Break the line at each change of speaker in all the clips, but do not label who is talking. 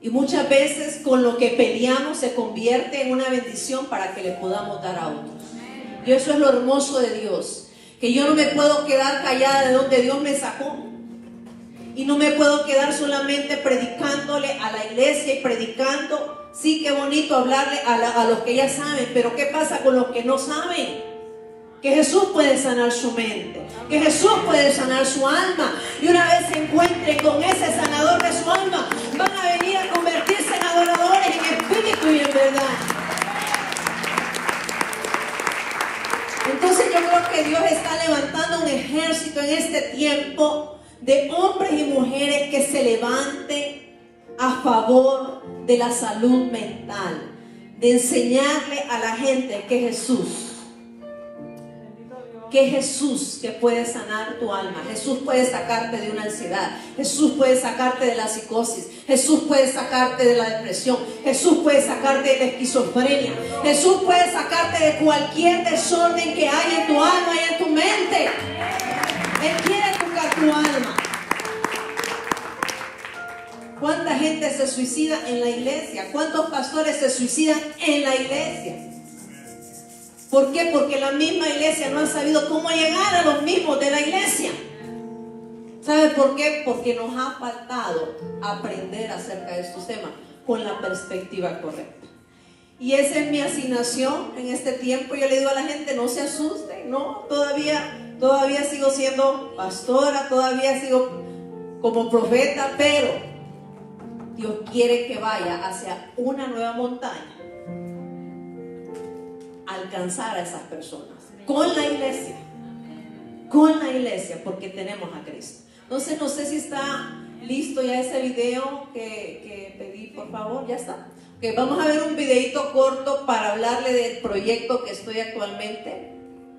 Y muchas veces con lo que peleamos se convierte en una bendición para que le podamos dar a otros. Y eso es lo hermoso de Dios, que yo no me puedo quedar callada de donde Dios me sacó. Y no me puedo quedar solamente predicándole a la iglesia y predicando. Sí, qué bonito hablarle a los que ya saben, pero ¿qué pasa con los que no saben? Que Jesús puede sanar su mente, que Jesús puede sanar su alma. Y una vez se encuentren con ese sanador de su alma, van a venir a convertirse en adoradores en espíritu y en verdad. Entonces yo creo que Dios está levantando un ejército en este tiempo de hombres y mujeres que se levanten a favor de la salud mental, de enseñarle a la gente que Jesús que puede sanar tu alma. Jesús puede sacarte de una ansiedad, Jesús puede sacarte de la psicosis, Jesús puede sacarte de la depresión, Jesús puede sacarte de la esquizofrenia, Jesús puede sacarte de cualquier desorden que hay en tu alma y en tu mente. Él quiere tocar tu alma. ¿Cuánta gente se suicida en la iglesia? ¿Cuántos pastores se suicidan en la iglesia? ¿Por qué? Porque la misma iglesia no ha sabido cómo llegar a los mismos de la iglesia. ¿Sabe por qué? Porque nos ha faltado aprender acerca de estos temas con la perspectiva correcta. Y esa es mi asignación en este tiempo. Yo le digo a la gente, no se asusten, no, todavía sigo siendo pastora, todavía sigo como profeta, pero Dios quiere que vaya hacia una nueva montaña, alcanzar a esas personas con la iglesia, porque tenemos a Cristo. Entonces no sé si está listo ya ese video que pedí, por favor. Ya está. Okay, vamos a ver un videito corto para hablarle del proyecto que estoy actualmente.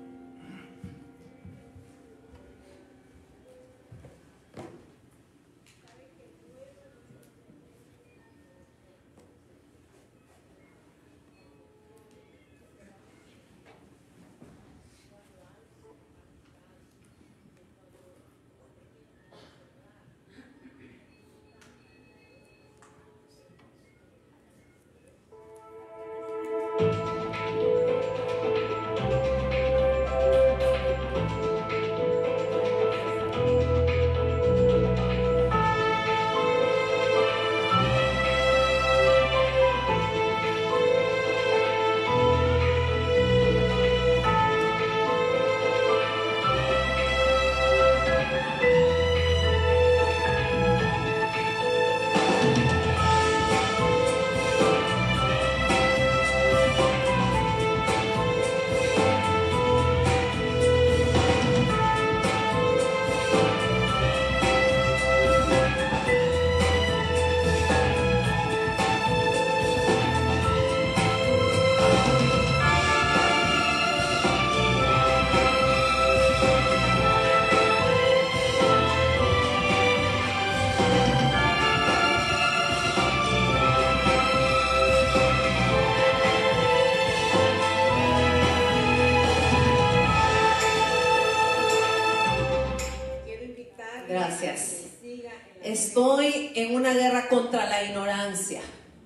Gracias. Estoy en una guerra contra la ignorancia.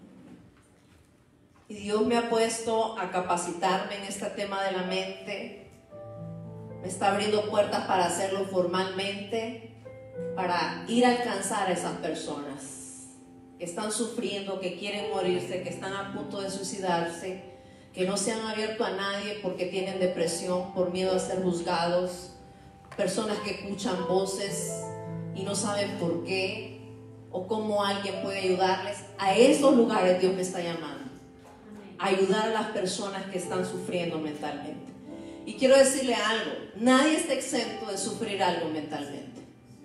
Y Dios me ha puesto a capacitarme en este tema de la mente. Me está abriendo puertas para hacerlo formalmente, para ir a alcanzar a esas personas que están sufriendo, que quieren morirse, que están a punto de suicidarse, que no se han abierto a nadie porque tienen depresión, por miedo a ser juzgados. Personas que escuchan voces y no saben por qué o cómo alguien puede ayudarles. A esos lugares Dios me está llamando, a ayudar a las personas que están sufriendo mentalmente. Y quiero decirle algo, nadie está exento de sufrir algo mentalmente.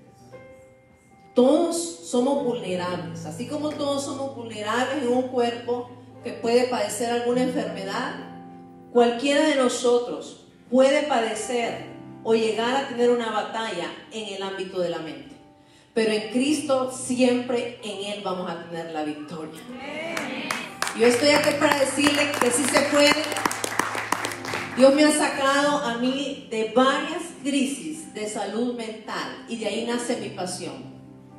Todos somos vulnerables, así como todos somos vulnerables en un cuerpo que puede padecer alguna enfermedad. Cualquiera de nosotros puede padecer o llegar a tener una batalla en el ámbito de la mente, pero en Cristo siempre en Él vamos a tener la victoria. Yo estoy aquí para decirle que sí se puede. Dios me ha sacado a mí de varias crisis de salud mental y de ahí nace mi pasión.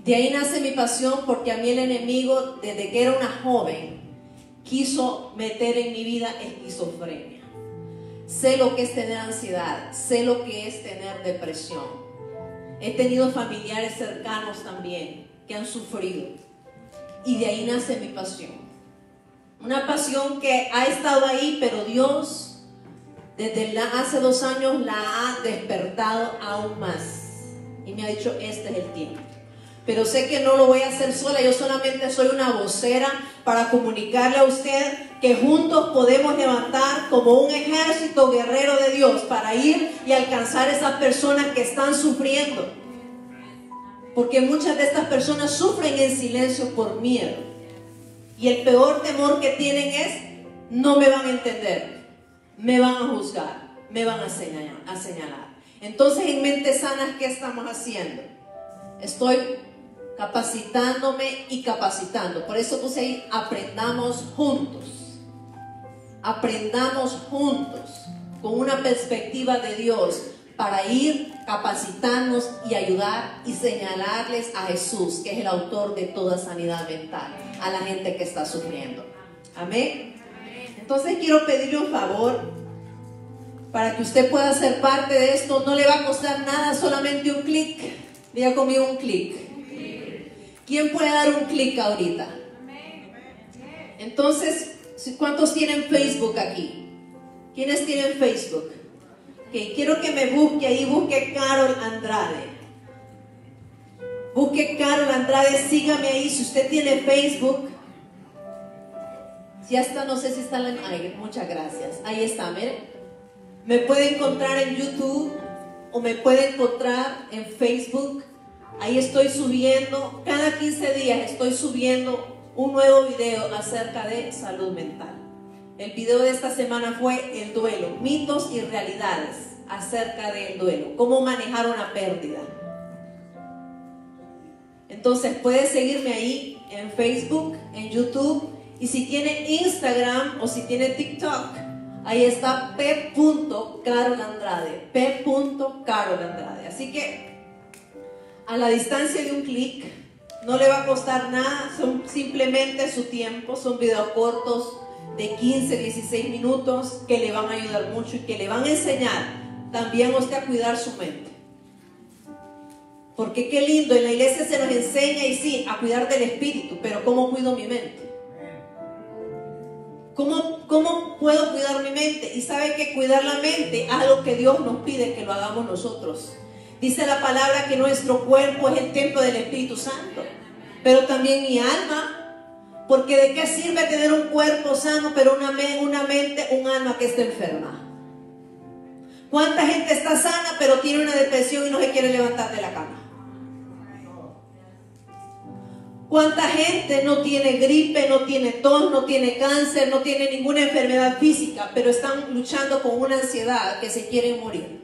De ahí nace mi pasión, porque a mí el enemigo, desde que era una joven, quiso meter en mi vida esquizofrenia. Sé lo que es tener ansiedad, sé lo que es tener depresión. He tenido familiares cercanos también que han sufrido. Y de ahí nace mi pasión. Una pasión que ha estado ahí, pero Dios desde hace 2 años la ha despertado aún más. Y me ha dicho, este es el tiempo. Pero sé que no lo voy a hacer sola, yo solamente soy una vocera para comunicarle a usted que juntos podemos levantar como un ejército guerrero de Dios para ir y alcanzar a esas personas que están sufriendo. Porque muchas de estas personas sufren en silencio por miedo. Y el peor temor que tienen es, no me van a entender, me van a juzgar, me van a señalar. Entonces, en Mentes Sanas, ¿qué estamos haciendo? Estoy capacitándome y capacitando. Por eso puse ahí, aprendamos juntos. Aprendamos juntos con una perspectiva de Dios para ir, capacitarnos y ayudar y señalarles a Jesús, que es el autor de toda sanidad mental, a la gente que está sufriendo. Amén. Entonces quiero pedirle un favor para que usted pueda ser parte de esto. No le va a costar nada, solamente un clic. Diga conmigo, un clic. ¿Quién puede dar un clic ahorita? Entonces, ¿cuántos tienen Facebook aquí? ¿Quiénes tienen Facebook? Okay, quiero que me busque ahí, busque Carol Andrade. Busque Carol Andrade, sígame ahí. Si usted tiene Facebook, ya está, no sé si está en... Ay, muchas gracias. Ahí está, miren. Me puede encontrar en YouTube o me puede encontrar en Facebook. Ahí estoy subiendo, cada 15 días estoy subiendo un nuevo video acerca de salud mental. El video de esta semana fue el duelo, mitos y realidades acerca del duelo, cómo manejar una pérdida. Entonces puede seguirme ahí en Facebook, en YouTube, y si tiene Instagram o si tiene TikTok, ahí está p.carolandrade, p.carolandrade. Así que a la distancia de un clic, no le va a costar nada, son simplemente su tiempo, son videos cortos de 15, 16 minutos que le van a ayudar mucho y que le van a enseñar también a usted a cuidar su mente. Porque qué lindo, en la iglesia se nos enseña, y sí, a cuidar del espíritu, pero ¿cómo cuido mi mente? ¿Cómo puedo cuidar mi mente? Y sabe que cuidar la mente es algo que Dios nos pide que lo hagamos nosotros. Dice la palabra que nuestro cuerpo es el templo del Espíritu Santo, pero también mi alma. Porque ¿de qué sirve tener un cuerpo sano, pero una mente, un alma que está enferma? ¿Cuánta gente está sana, pero tiene una depresión y no se quiere levantar de la cama? ¿Cuánta gente no tiene gripe, no tiene tos, no tiene cáncer, no tiene ninguna enfermedad física, pero están luchando con una ansiedad que se quieren morir?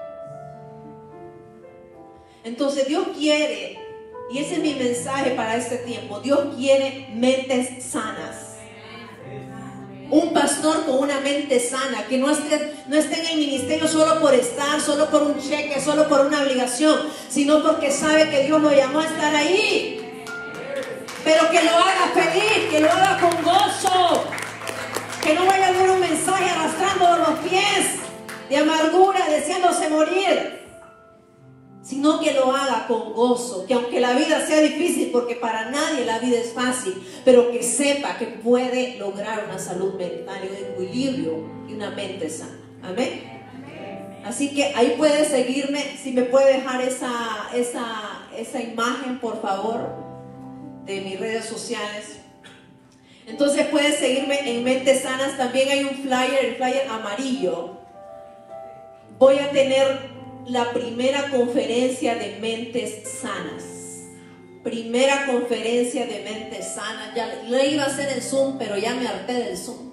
Entonces Dios quiere, y ese es mi mensaje para este tiempo, Dios quiere mentes sanas. Un pastor con una mente sana, que no esté en el ministerio solo por estar, solo por un cheque, solo por una obligación, sino porque sabe que Dios lo llamó a estar ahí. Pero que lo haga feliz, que lo haga con gozo, que no vaya a dar un mensaje arrastrando los pies de amargura, deseándose morir, sino que lo haga con gozo, que aunque la vida sea difícil, porque para nadie la vida es fácil, pero que sepa que puede lograr una salud mental, un equilibrio y una mente sana. Amén. Así que ahí puede seguirme, si me puede dejar esa imagen, por favor, de mis redes sociales. Entonces puede seguirme en Mentes Sanas. También hay un flyer, el flyer amarillo. Voy a tener la primera conferencia de Mentes Sanas. Primera conferencia de Mentes Sanas. Ya lo iba a hacer en Zoom, pero ya me harté del Zoom.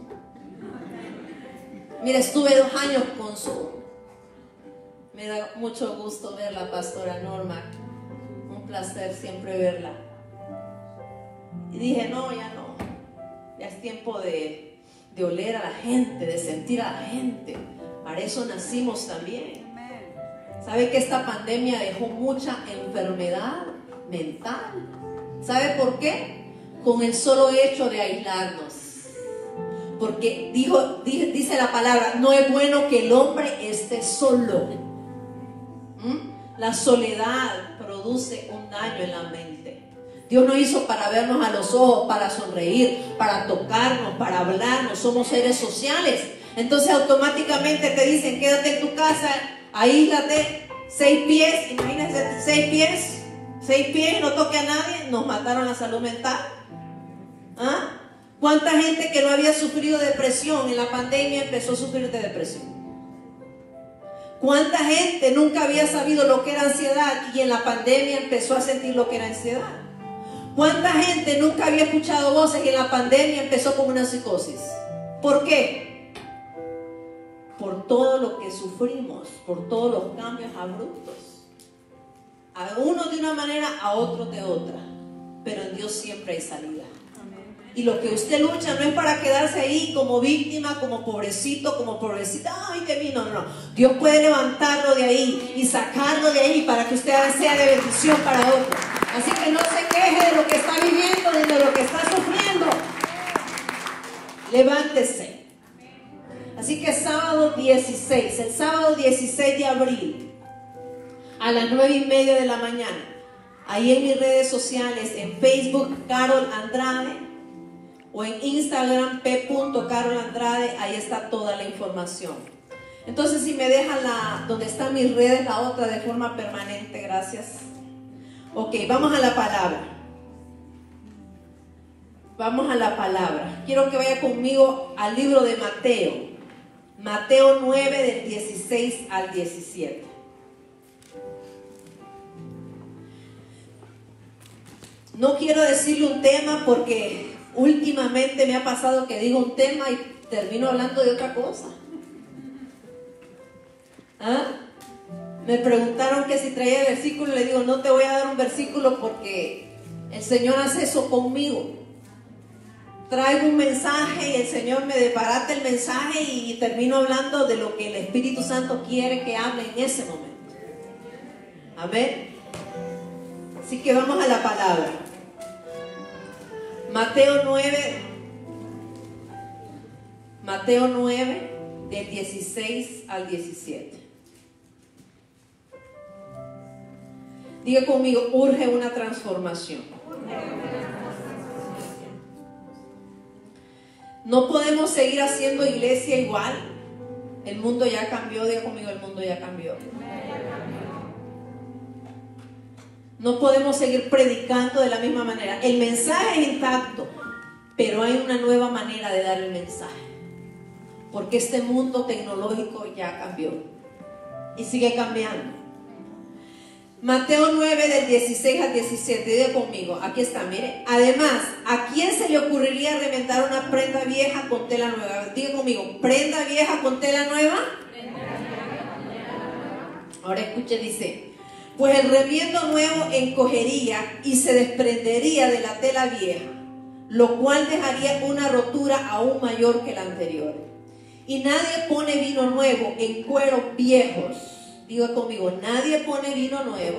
Mira, estuve 2 años con Zoom. Me da mucho gusto ver la pastora Norma. Un placer siempre verla. Y dije, no, ya es tiempo de oler a la gente, de sentir a la gente. Para eso nacimos también. ¿Sabe que esta pandemia dejó mucha enfermedad? mental. ¿Sabe por qué? Con el solo hecho de aislarnos. Porque dice la palabra, no es bueno que el hombre esté solo. La soledad produce un daño en la mente. Dios nos hizo para vernos a los ojos, para sonreír, para tocarnos, para hablarnos. Somos seres sociales. Entonces automáticamente te dicen, quédate en tu casa, aíslate, 6 pies, imagínense, 6 pies, no toque a nadie. Nos mataron la salud mental. ¿Ah? ¿Cuánta gente que no había sufrido depresión en la pandemia empezó a sufrir de depresión? ¿Cuánta gente nunca había sabido lo que era ansiedad y en la pandemia empezó a sentir lo que era ansiedad? ¿Cuánta gente nunca había escuchado voces y en la pandemia empezó con una psicosis? ¿Por qué? Por todo lo que sufrimos, por todos los cambios abruptos. A uno de una manera, a otro de otra. Pero en Dios siempre hay salida. Y lo que usted lucha no es para quedarse ahí como víctima, como pobrecito, como pobrecita. Ay, que vino, no. Dios puede levantarlo de ahí y sacarlo de ahí para que usted sea de bendición para otros. Así que no se queje de lo que está viviendo, ni de lo que está sufriendo. Levántese. Así que sábado 16, el sábado 16 de abril, a las 9:30 de la mañana, ahí en mis redes sociales, en Facebook, Carol Andrade, o en Instagram, p.carolandrade, ahí está toda la información. Entonces, si me deja donde están mis redes, la otra de forma permanente, gracias. Ok, vamos a la palabra. Vamos a la palabra. Quiero que vaya conmigo al libro de Mateo. Mateo 9, del 16 al 17. No quiero decirle un tema porque últimamente me ha pasado que digo un tema y termino hablando de otra cosa. ¿Ah? Me preguntaron que si traía versículo, le digo, no te voy a dar un versículo porque el Señor hace eso conmigo. Traigo un mensaje y el Señor me desbarata el mensaje y termino hablando de lo que el Espíritu Santo quiere que hable en ese momento. Amén. Así que vamos a la palabra. Mateo 9, del 16 al 17. Diga conmigo, urge una transformación. No podemos seguir haciendo iglesia igual. El mundo ya cambió. Diga conmigo, el mundo ya cambió. No podemos seguir predicando de la misma manera. El mensaje es intacto, pero hay una nueva manera de dar el mensaje. Porque este mundo tecnológico ya cambió y sigue cambiando. Mateo 9, del 16 al 17. Diga conmigo, aquí está, mire. Además, ¿a quién se le ocurriría reventar una prenda vieja con tela nueva? Diga conmigo, ¿prenda vieja con tela nueva? Ahora escuche, dice: pues el remiendo nuevo encogería y se desprendería de la tela vieja, lo cual dejaría una rotura aún mayor que la anterior. Y nadie pone vino nuevo en cueros viejos. Diga conmigo, nadie pone vino nuevo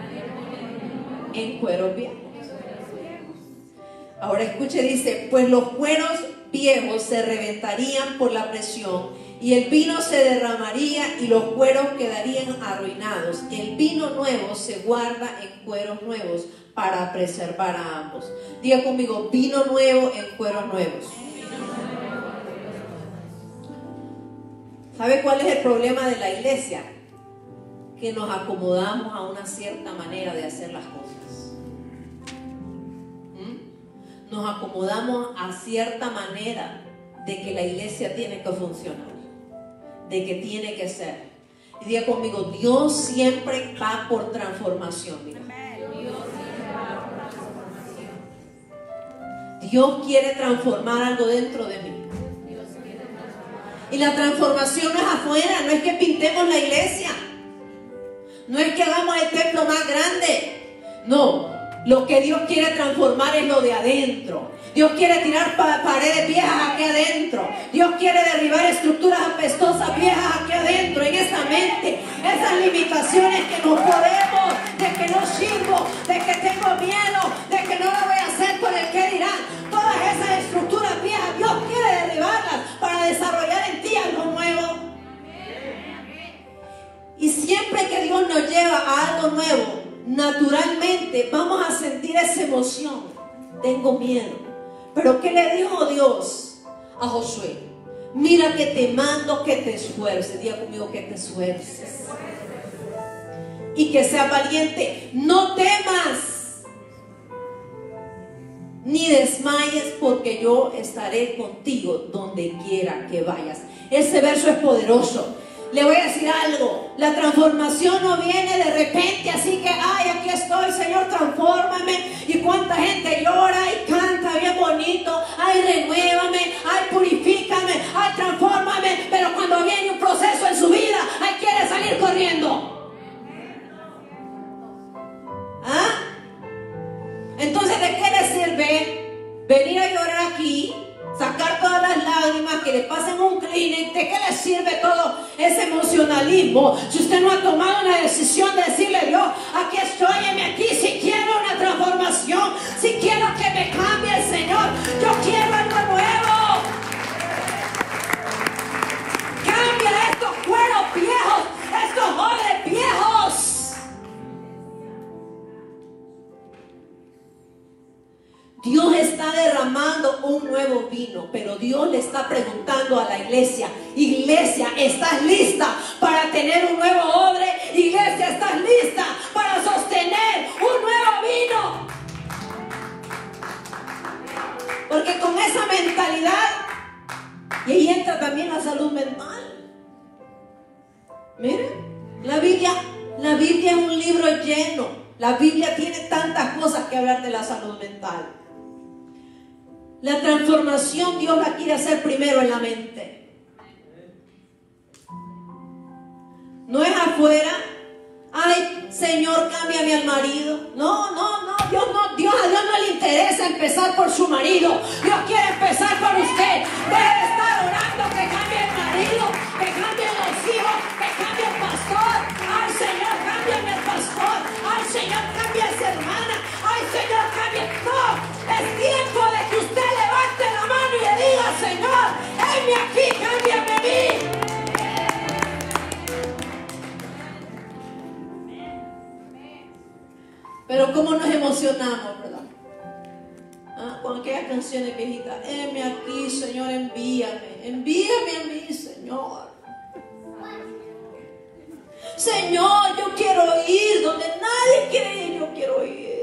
en cueros viejos. Ahora escuche, dice: pues los cueros viejos se reventarían por la presión y el vino se derramaría y los cueros quedarían arruinados. El vino nuevo se guarda en cueros nuevos para preservar a ambos. Diga conmigo, vino nuevo en cueros nuevos. ¿Sabe cuál es el problema de la iglesia? Que nos acomodamos a una cierta manera de hacer las cosas. Nos acomodamos a cierta manera de que la iglesia tiene que funcionar, de que tiene que ser. Y diga conmigo, Dios siempre va por transformación. Mira. Dios quiere transformar algo dentro de mí. Y la transformación no es afuera, no es que pintemos la iglesia, no es que hagamos el templo más grande. No, Lo que Dios quiere transformar es lo de adentro. Dios quiere tirar paredes viejas aquí adentro. Dios quiere derribar estructuras apestosas viejas aquí adentro, en esa mente. Esas limitaciones que no podemos, de que no sirvo, de que tengo miedo, de que no lo voy a hacer por el que dirán. Todas esas estructuras viejas, Dios quiere derribarlas para desarrollar en ti algo nuevo. Y siempre que Dios nos lleva a algo nuevo, naturalmente vamos a sentir esa emoción. Tengo miedo. Pero ¿qué le dijo Dios a Josué? Mira que te mando que te esfuerces. Diga conmigo que te esfuerces. Y que seas valiente. No temas ni desmayes, porque yo estaré contigo donde quiera que vayas. Ese verso es poderoso. Le voy a decir algo, la transformación no viene de repente, así que, ay, aquí estoy, Señor, transfórmame. Y cuánta gente llora y canta bien bonito, ay, renuévame, ay, purifícame, ay, transfórmame. Pero cuando viene un proceso en su vida, ay, quiere salir corriendo. ¿Ah? Entonces, ¿de qué le sirve venir a llorar aquí? Sacar todas las lágrimas, que le pasen un Kleenex. ¿De qué le sirve todo ese emocionalismo si usted no ha tomado una decisión de decirle a Dios, aquí estoy, heme aquí, si quiero una transformación, si quiero que me cambie el Señor, yo quiero algo nuevo. Cambia estos cueros viejos, estos jóvenes viejos. Dios está derramando un nuevo vino, pero Dios le está preguntando a la iglesia, iglesia, ¿estás lista para tener un nuevo odre? Iglesia, ¿estás lista para sostener un nuevo vino? Porque con esa mentalidad, y ahí entra también la salud mental. Miren, la Biblia es un libro lleno. La Biblia tiene tantas cosas que hablar de la salud mental. La transformación Dios la quiere hacer primero en la mente. No es afuera. Ay, Señor, cámbiame al marido. No, a Dios no le interesa empezar por su marido. Dios quiere empezar por usted. Debe de estar orando que cambie el marido, que cambie los hijos, que cambie el pastor. Ay, Señor, cámbiame el pastor. Ay, Señor, cambia a esa hermana. Ay, Señor, cambia. No, es tiempo de que usted levante la mano y le diga, Señor, heme aquí, cámbiame a mí. Pero cómo nos emocionamos, ¿verdad? Con aquellas canciones viejitas. Heme aquí, Señor, envíame a mí, Señor. Señor, yo quiero ir donde nadie quiere ir, yo quiero ir.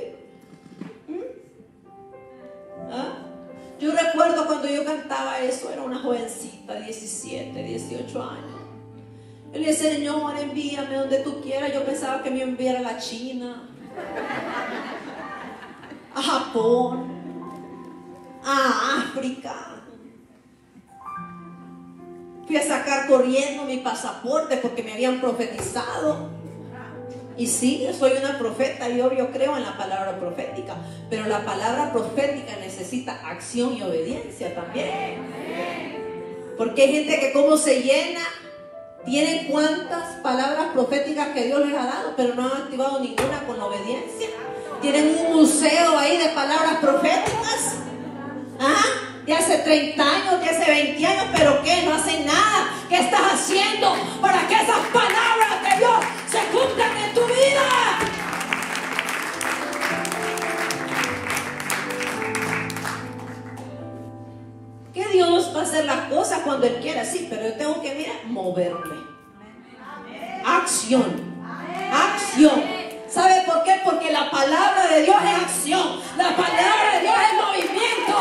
Yo recuerdo cuando yo cantaba eso, era una jovencita, 17, 18 años. Yo le decía, Señor, envíame donde tú quieras. Yo pensaba que me enviara a la China, a Japón, a África. Fui a sacar corriendo mi pasaporte porque me habían profetizado. Y sí, yo soy una profeta y yo creo en la palabra profética, pero la palabra profética necesita acción y obediencia también. Porque hay gente que como se llena, tienen cuantas palabras proféticas que Dios les ha dado, pero no han activado ninguna con la obediencia. Tienen un museo ahí de palabras proféticas, de hace 30 años, de hace 20 años, pero ¿qué? No hacen nada. ¿Qué estás haciendo para que esas palabras de Dios se cumplan en tu vida? Que Dios va a hacer las cosas cuando Él quiera, sí, pero yo tengo que, moverme. Acción. Acción. ¿Sabe por qué? Porque la palabra de Dios es acción. La palabra de Dios es movimiento.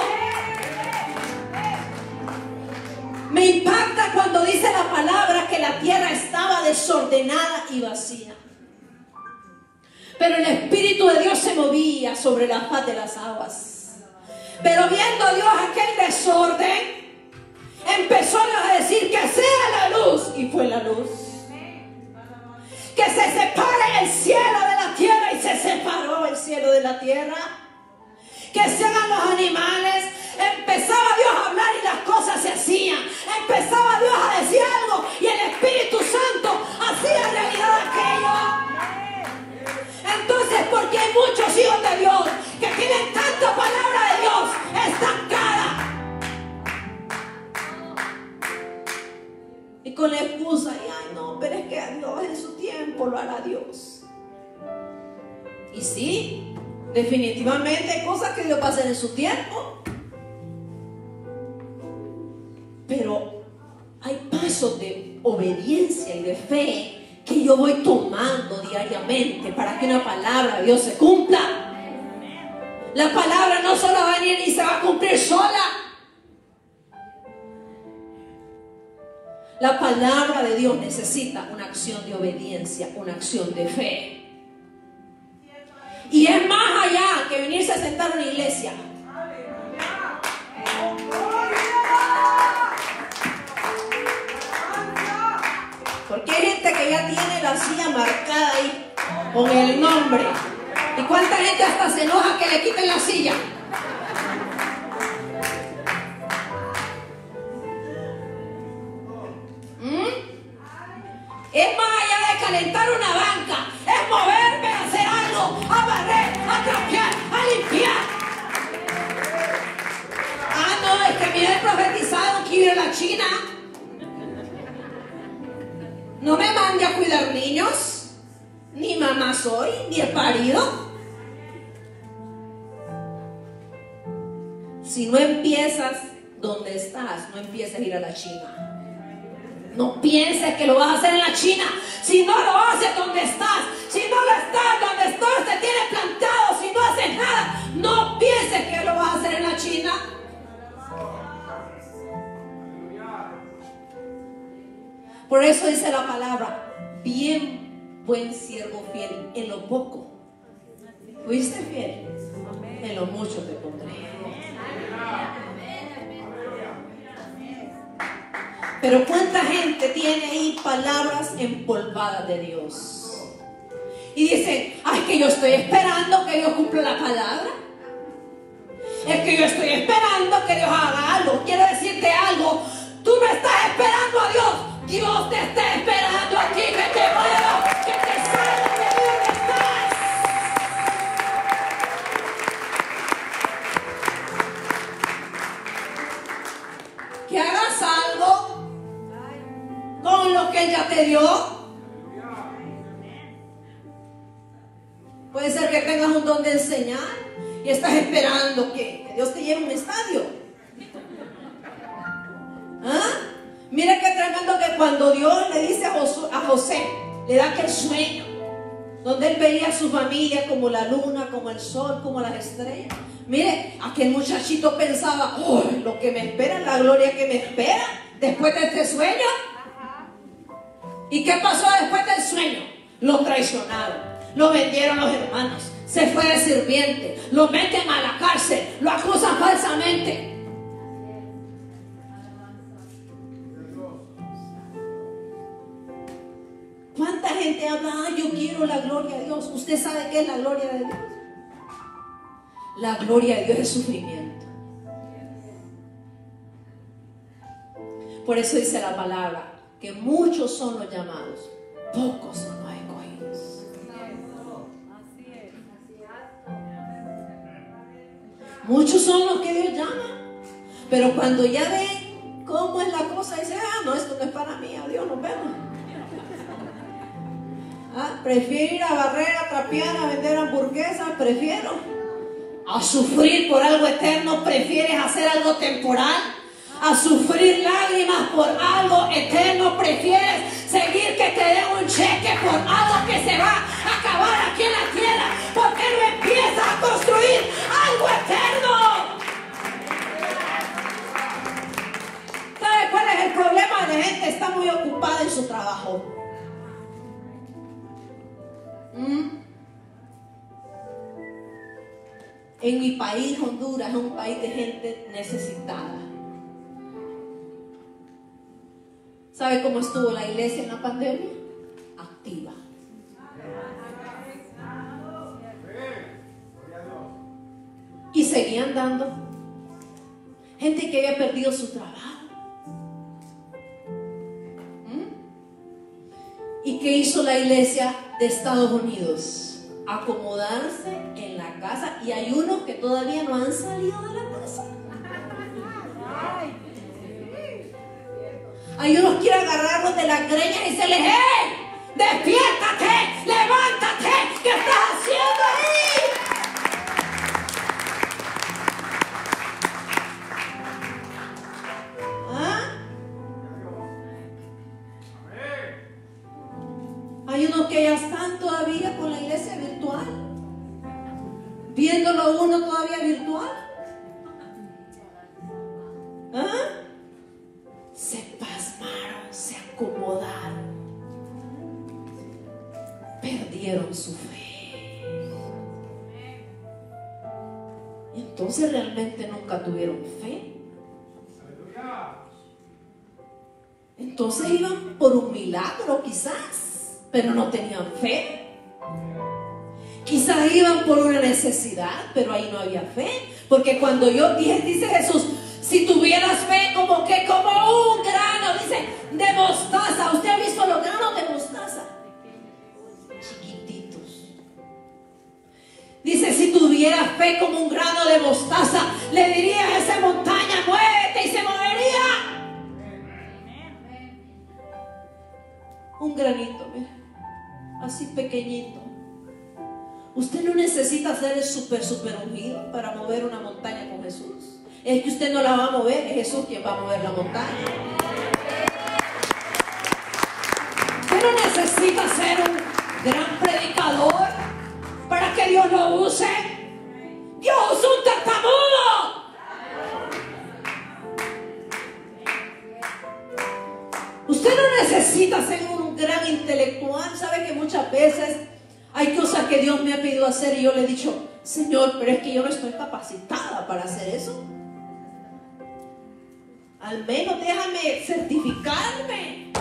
Me impacta cuando dice la palabra que la tierra estaba desordenada y vacía, pero el Espíritu de Dios se movía sobre la faz de las aguas. Pero viendo Dios aquel desorden, empezó a decir que sea la luz, y fue la luz. que se separe el cielo de la tierra, y se separó el cielo de la tierra. Que se hagan los animales. Empezaba Dios a hablar y las cosas se hacían. Empezaba Dios a decir algo y el Espíritu Santo hacía realidad aquello. Entonces, porque hay muchos hijos de Dios que tienen tanta palabra de Dios estancada, y con la excusa, y ay no, pero es que a Dios en su tiempo lo hará Dios. Y sí, definitivamente hay cosas que Dios va a hacer en su tiempo, pero hay pasos de obediencia y de fe que yo voy tomando diariamente para que una palabra de Dios se cumpla. La palabra no solo va a venir y se va a cumplir sola. La palabra de Dios necesita una acción de obediencia, una acción de fe. Y es más allá que venirse a sentar a una iglesia. Porque hay gente que ya tiene la silla marcada ahí con el nombre. ¿Y cuánta gente hasta se enoja que le quiten la silla? Es más allá de calentar una banca, es moverme a hacer algo, a barrer, a trapear, a limpiar. Ah, no, es que me he profetizado que iba a la China. No me mande a cuidar niños, ni mamá soy, ni he parido. Si no empiezas donde estás, no empiezas a ir a la China. No pienses que lo vas a hacer en la China. Si no lo haces donde estás, si no lo estás donde estás, te tienes plantado, si no haces nada, no pienses que lo vas a hacer en la China. Por eso dice la palabra: bien, buen siervo fiel en lo poco. ¿Fuiste fiel? En lo mucho te pondré. Pero cuánta gente tiene ahí palabras empolvadas de Dios y dicen: ay, que yo estoy esperando que Dios cumpla la palabra, es que yo estoy esperando que Dios haga algo. Quiero decirte algo: tú no estás esperando a Dios, Dios te está esperando a ti, que te muevas, que te salgas de donde estás. Que hagas algo con lo que Él ya te dio. Puede ser que tengas un don de enseñar y estás esperando que Dios te lleve a un estadio. ¿Ah? Mira qué tremendo que cuando Dios le dice a José, le da aquel sueño donde él veía a su familia como la luna, como el sol, como las estrellas. Mire, aquel muchachito pensaba: oh, lo que me espera, la gloria que me espera después de este sueño. ¿Y qué pasó después del sueño? Lo traicionaron, lo vendieron los hermanos, se fue de sirviente, lo meten a la cárcel, lo acusan falsamente. ¿Cuánta gente habla: ah, yo quiero la gloria de Dios? ¿Usted sabe qué es la gloria de Dios? La gloria de Dios es sufrimiento. Por eso dice la palabra que muchos son los llamados, pocos son los escogidos. Muchos son los que Dios llama, pero cuando ya ven cómo es la cosa, dicen: ah, no, esto no es para mí, adiós, nos vemos. Ah, prefiero ir a barrer, a trapear, a vender hamburguesas, prefiero a sufrir por algo eterno. Prefieres hacer algo temporal a sufrir lágrimas por algo eterno. Prefieres seguir que te den un cheque por algo que se va a acabar aquí en la tierra. ¿Por qué no empiezas a construir algo eterno? ¿Sabes cuál es el problema? La gente está muy ocupada en su trabajo. En mi país, Honduras, es un país de gente necesitada. ¿Sabe cómo estuvo la iglesia en la pandemia? Activa. seguían dando. Gente que había perdido su trabajo. ¿Y qué hizo la iglesia de Estados Unidos? Acomodarse en la casa. Y hay unos que todavía no han salido de la casa. Hay unos que quieren agarrarlos de las greñas y decirles: ¡hey! ¡Despiértate! ¡Levántate! ¿Qué estás haciendo ahí? ¿Ah? Hay unos que ya están todavía con la iglesia virtual, viéndolo uno todavía virtual. ¿Ah? Se pasmaron, se acomodaron, perdieron su fe. Y entonces realmente nunca tuvieron fe. Entonces iban por un milagro quizás, pero no tenían fe. Quizás iban por una necesidad, pero ahí no había fe. Porque cuando dice Jesús, si tuvieras fe como un grano, dice, de mostaza. ¿Usted ha visto los granos de mostaza? Chiquititos. Dice, si tuvieras fe como un grano de mostaza, le diría a esa montaña: muévete, y se movería. Un granito, mira, así pequeñito. Usted no necesita ser el super ungido para mover una montaña con Jesús. Es que usted no la va a mover, es Jesús quien va a mover la montaña. Usted no necesita ser un gran predicador para que Dios lo use. Dios usa un tartamudo. Usted no necesita ser un gran intelectual. Sabe que muchas veces hay cosas que Dios me ha pedido hacer y yo le he dicho: Señor, pero es que yo no estoy capacitada para hacer eso. Al menos déjame certificarme.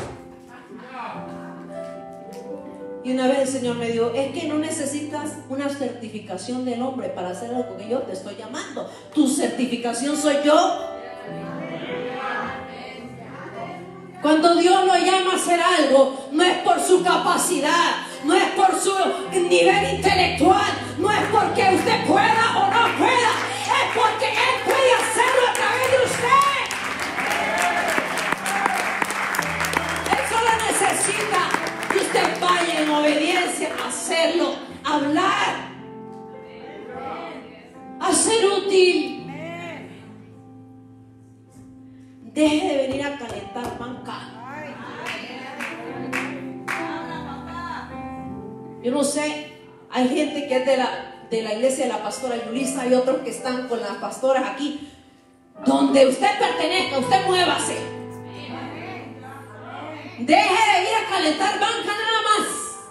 Y una vez el Señor me dijo: es que no necesitas una certificación del hombre para hacer algo que yo te estoy llamando. Tu certificación soy yo. Cuando Dios lo llama a hacer algo, no es por su capacidad, no es por su nivel intelectual, no es porque usted pueda o no pueda, es porque Él puede hacerlo a través de usted. Él solo necesita que usted vaya en obediencia a hacerlo, a hablar, a ser útil. Deje de venir a calentar banca. Yo no sé, hay gente que es de la iglesia de la pastora Yulisa, hay otros que están con las pastoras aquí. Donde usted pertenezca, usted muévase. Deje de ir a calentar banca nada más.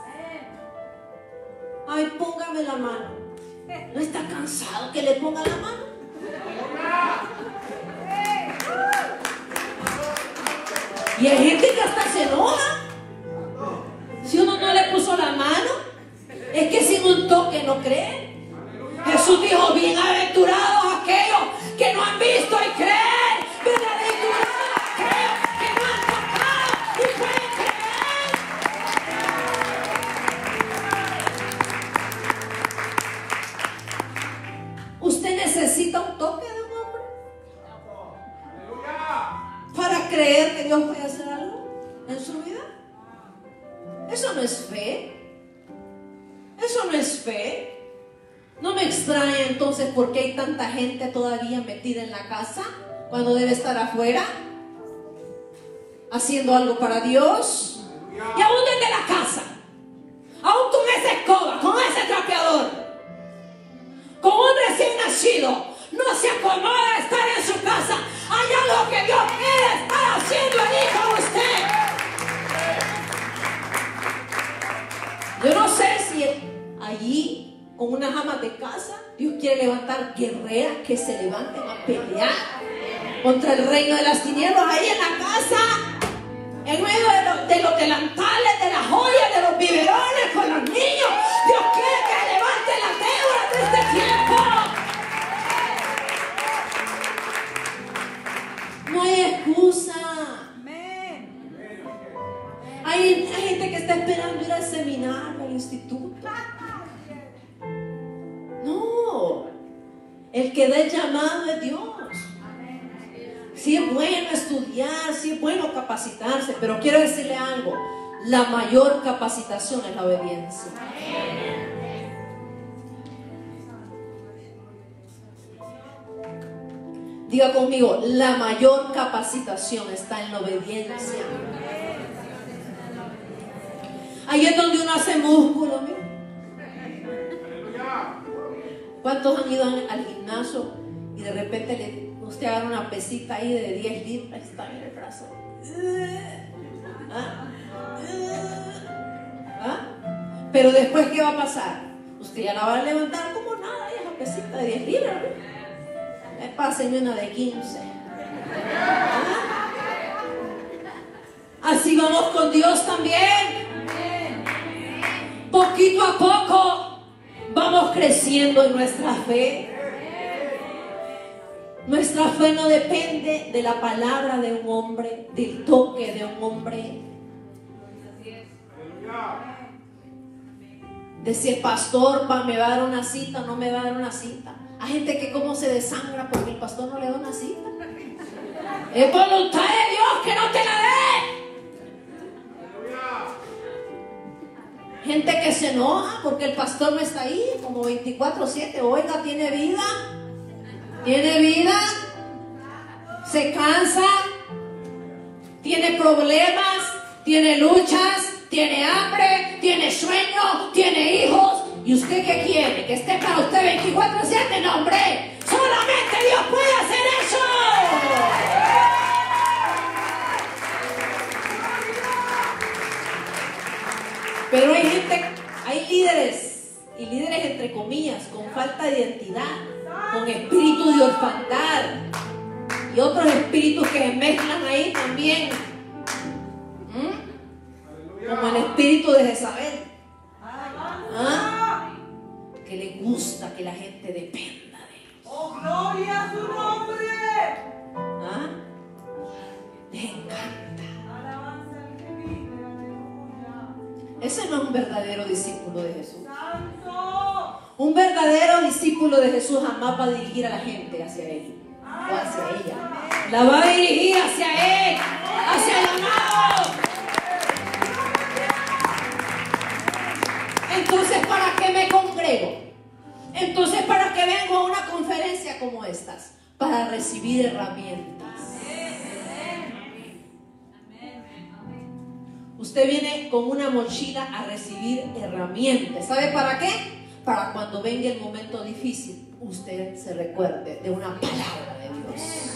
Ay, póngame la mano. ¿No está cansado que le ponga la mano? Y hay gente que hasta se enoja si uno no le puso la mano. Es que sin un toque no creen. Jesús dijo: bienaventurados aquellos que no han visto y creen. Bienaventurados aquellos que no han tocado y pueden creer. Usted necesita un toque de un hombre para creer que Dios puede hacer algo en su vida. Eso no es fe. Eso no es fe. No me extraña entonces por qué hay tanta gente todavía metida en la casa cuando debe estar afuera haciendo algo para Dios. Y aún desde la casa, aún con esa escoba, con ese trapeador, con un recién nacido, no se acomoda a estar en su casa. Hay algo que Dios quiere estar haciendo allí con usted. Yo no sé si allí, con unas amas de casa, Dios quiere levantar guerreras que se levanten a pelear contra el reino de las tinieblas ahí en la casa, en medio de los delantales, de las joyas, de los biberones, con los niños. Dios quiere que levante las deudas de este tiempo. El que da el llamado es Dios. Sí es bueno estudiar, sí es bueno capacitarse, pero quiero decirle algo. La mayor capacitación es la obediencia. Diga conmigo, la mayor capacitación está en la obediencia. Ahí es donde uno hace músculo. ¿Mira? ¿Cuántos han ido al gimnasio y de repente usted agarra una pesita ahí de 10 libras y está en el brazo? Pero después, ¿qué va a pasar? Usted ya la va a levantar como nada, esa pesita de 10 libras, ¿no? Pásenme una de 15. Así vamos con Dios también. Poquito a poco vamos creciendo en nuestra fe. Nuestra fe no depende de la palabra de un hombre, del toque de un hombre, de si el pastor me va a dar una cita o no me va a dar una cita. Hay gente que como se desangra porque el pastor no le da una cita. Es voluntad de Dios que no te la dé. Gente que se enoja porque el pastor no está ahí como 24/7. Oiga, tiene vida, se cansa, tiene problemas, tiene luchas, tiene hambre, tiene sueño, tiene hijos. ¿Y usted qué quiere? ¿Que esté para usted 24/7? No, hombre, solamente Dios puede hacer eso. Pero hay gente, hay líderes, y líderes entre comillas, con falta de identidad, con espíritu de orfandad y otros espíritus que se mezclan ahí también, como el espíritu de Jezabel, que le gusta que la gente dependa de ellos.
¡Oh, gloria a su nombre!
Les encanta. Ese no es un verdadero discípulo de Jesús. Un verdadero discípulo de Jesús jamás va a dirigir a la gente hacia él o hacia ella. La va a dirigir hacia él, hacia el amado. Entonces, ¿para qué me congrego? Entonces, ¿para qué vengo a una conferencia como estas? Para recibir herramientas. Usted viene con una mochila a recibir herramientas. ¿Sabe para qué? Para cuando venga el momento difícil, usted se recuerde de una palabra de Dios.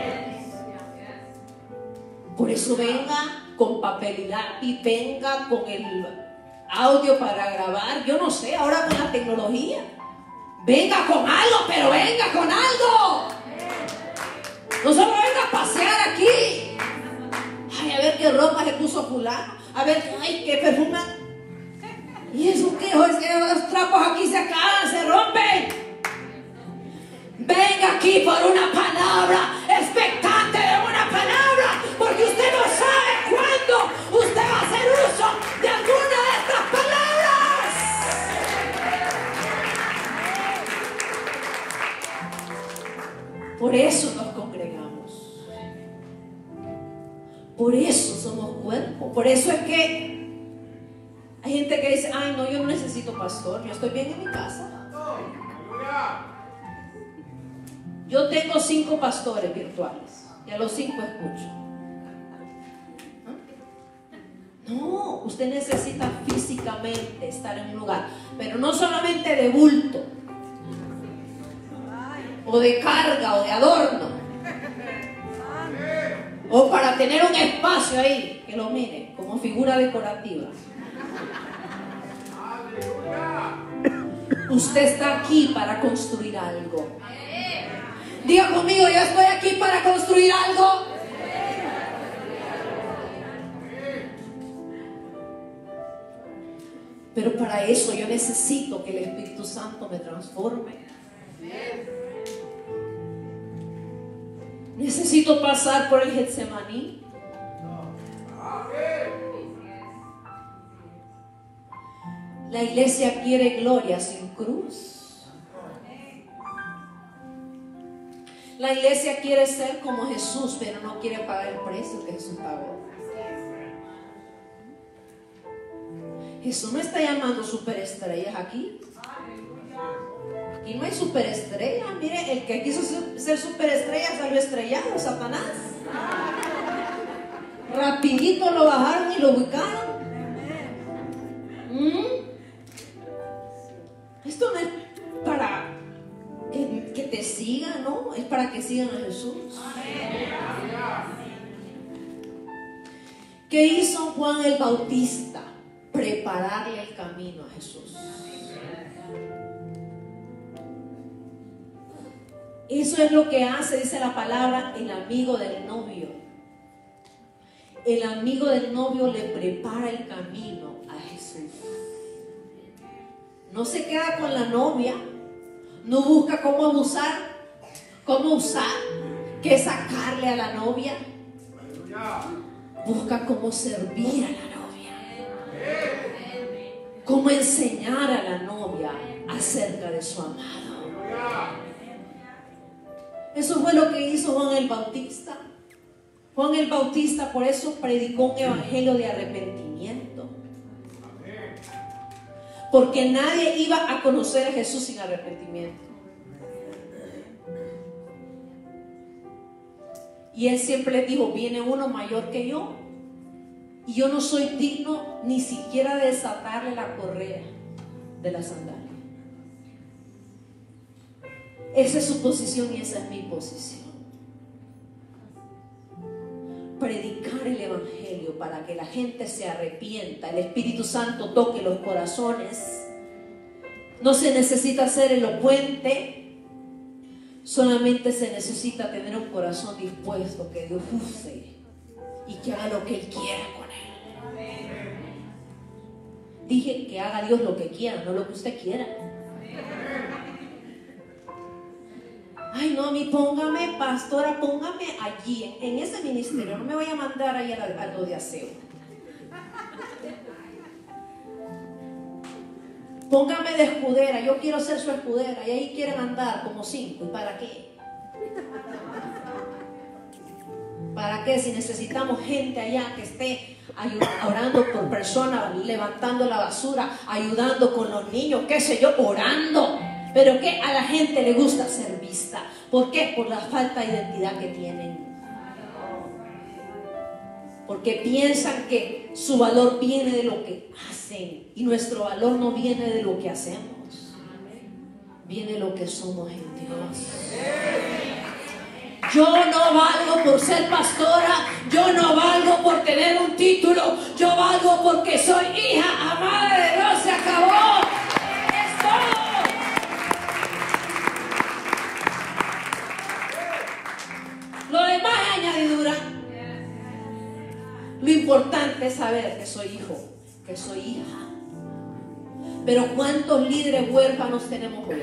Por eso venga con papel y lápiz, venga con el audio para grabar. Yo no sé, ahora con la tecnología. Venga con algo, pero venga con algo. No solo venga a pasear aquí. Ay, a ver qué ropa se puso fulano. A ver, ay, qué perfume. ¿Y eso qué? Es que los trapos aquí se acaban, se rompen. Venga aquí por una palabra, expectante de una palabra, porque usted no sabe cuándo usted va a hacer uso de alguna de estas palabras. Por eso nos congregamos. Por eso somos cuerpo. Por eso es que hay gente que dice: ay, no, yo no necesito pastor, yo estoy bien en mi casa. Yo tengo 5 pastores virtuales y a los 5 escucho. No, usted necesita físicamente estar en un lugar, pero no solamente de bulto o de carga o de adorno, o para tener un espacio ahí que lo mire como figura decorativa. Usted está aquí para construir algo. Diga conmigo: yo estoy aquí para construir algo. Pero para eso yo necesito que el Espíritu Santo me transforme. Necesito pasar por el Getsemaní. La iglesia quiere gloria sin cruz. La iglesia quiere ser como Jesús, pero no quiere pagar el precio que Jesús pagó. Jesús no está llamando superestrellas aquí. Aquí no hay superestrellas. Mire, el que quiso ser superestrella salió estrellado, Satanás. Rapidito lo bajaron y lo ubicaron. Esto no es para que te sigan, ¿no? Es para que sigan a Jesús. ¿Qué hizo Juan el Bautista? Prepararle el camino a Jesús. Eso es lo que hace, dice la palabra, el amigo del novio. El amigo del novio le prepara el camino a Jesús. No se queda con la novia, no busca cómo abusar, cómo usar, qué sacarle a la novia. Busca cómo servir a la novia, cómo enseñar a la novia acerca de su amado. Eso fue lo que hizo Juan el Bautista. Juan el Bautista por eso predicó un evangelio de arrepentimiento. Porque nadie iba a conocer a Jesús sin arrepentimiento. Y él siempre dijo, viene uno mayor que yo, y yo no soy digno ni siquiera de desatarle la correa de la sandalia. Esa es su posición y esa es mi posición. Predicar el evangelio para que la gente se arrepienta, el Espíritu Santo toque los corazones. No se necesita ser elocuente, solamente se necesita tener un corazón dispuesto, que Dios use y que haga lo que Él quiera con él. Dije que haga Dios lo que quiera, no lo que usted quiera. Ay, no, a mí póngame, pastora, póngame allí, en ese ministerio. No me voy a mandar ahí a lo de aseo. Póngame de escudera, yo quiero ser su escudera. Y ahí quieren andar como 5. ¿Y para qué? ¿Para qué? Si necesitamos gente allá que esté orando por personas, levantando la basura, ayudando con los niños, qué sé yo, orando. Pero que a la gente le gusta ser vista. ¿Por qué? Por la falta de identidad que tienen. Porque piensan que su valor viene de lo que hacen. Y nuestro valor no viene de lo que hacemos. Viene de lo que somos en Dios. Yo no valgo por ser pastora. Yo no valgo por tener un título. Yo valgo porque soy hija amada de Dios. Se acabó. Es todo. Lo demás es añadidura. Lo importante es saber que soy hijo, que soy hija. Pero ¿cuántos líderes huérfanos tenemos hoy?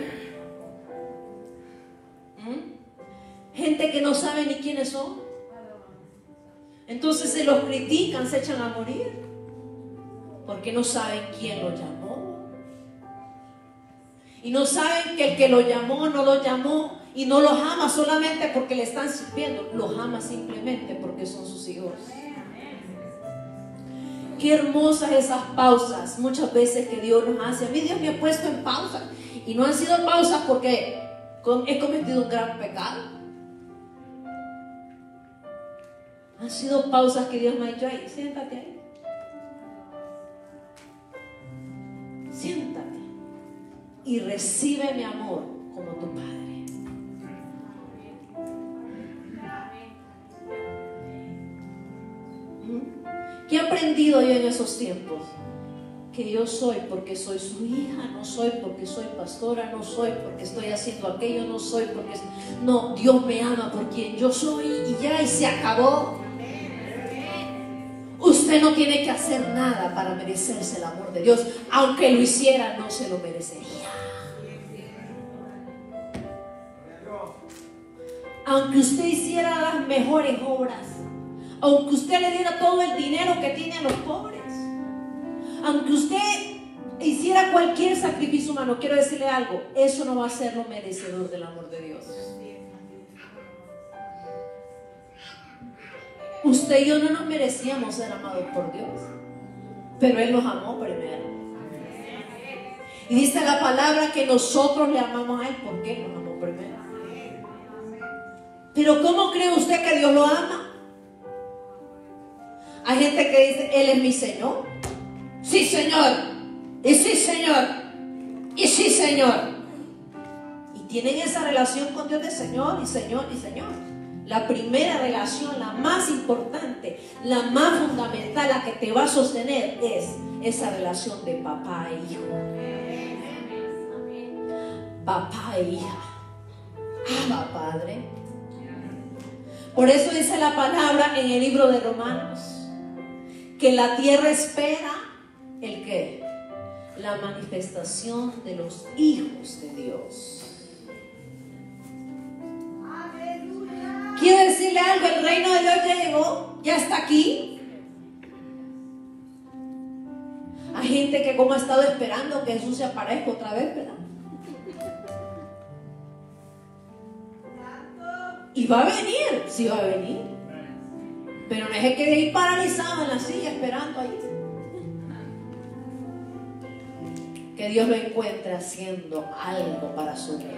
Gente que no sabe ni quiénes son. Entonces se los critican, se echan a morir, porque no saben quién los llamó. Y no saben que el que los llamó no los llamó y no los ama solamente porque le están sirviendo. Los ama simplemente porque son sus hijos. Qué hermosas esas pausas muchas veces que Dios nos hace. A mí Dios me ha puesto en pausa. Y no han sido pausas porque he cometido un gran pecado. Han sido pausas que Dios me ha dicho, ahí, siéntate ahí. Siéntate y recibe mi amor como tu Padre. ¿Qué he aprendido yo en esos tiempos? Que yo soy porque soy su hija, no soy porque soy pastora, no soy porque estoy haciendo aquello, no soy porque... No, Dios me ama por quien yo soy y ya, y se acabó. Usted no tiene que hacer nada para merecerse el amor de Dios. Aunque lo hiciera, no se lo merecería. Aunque usted hiciera las mejores obras, aunque usted le diera todo el dinero que tiene a los pobres, aunque usted hiciera cualquier sacrificio humano, quiero decirle algo, eso no va a ser lo merecedor del amor de Dios. Usted y yo no nos merecíamos ser amados por Dios, pero Él nos amó primero. Y dice la palabra que nosotros le amamos a Él porque Él nos amó primero. Pero ¿cómo cree usted que Dios lo ama? Hay gente que dice, Él es mi Señor. Sí, Señor. Y sí, Señor. Y sí, Señor. Y tienen esa relación con Dios de Señor y Señor y Señor. La primera relación, la más importante, la más fundamental, la que te va a sostener es esa relación de papá e hijo. Papá e hija. Abba, Padre. Por eso dice la palabra en el libro de Romanos que la tierra espera ¿el qué? La manifestación de los hijos de Dios. Quiero decirle algo, el reino de Dios ya llegó, ya está aquí. Hay gente que como ha estado esperando que Jesús se aparezca otra vez, ¿verdad? Y va a venir, sí va a venir. Pero no es que quede ahí paralizado en la silla esperando ahí. Que Dios lo encuentre haciendo algo para su reino.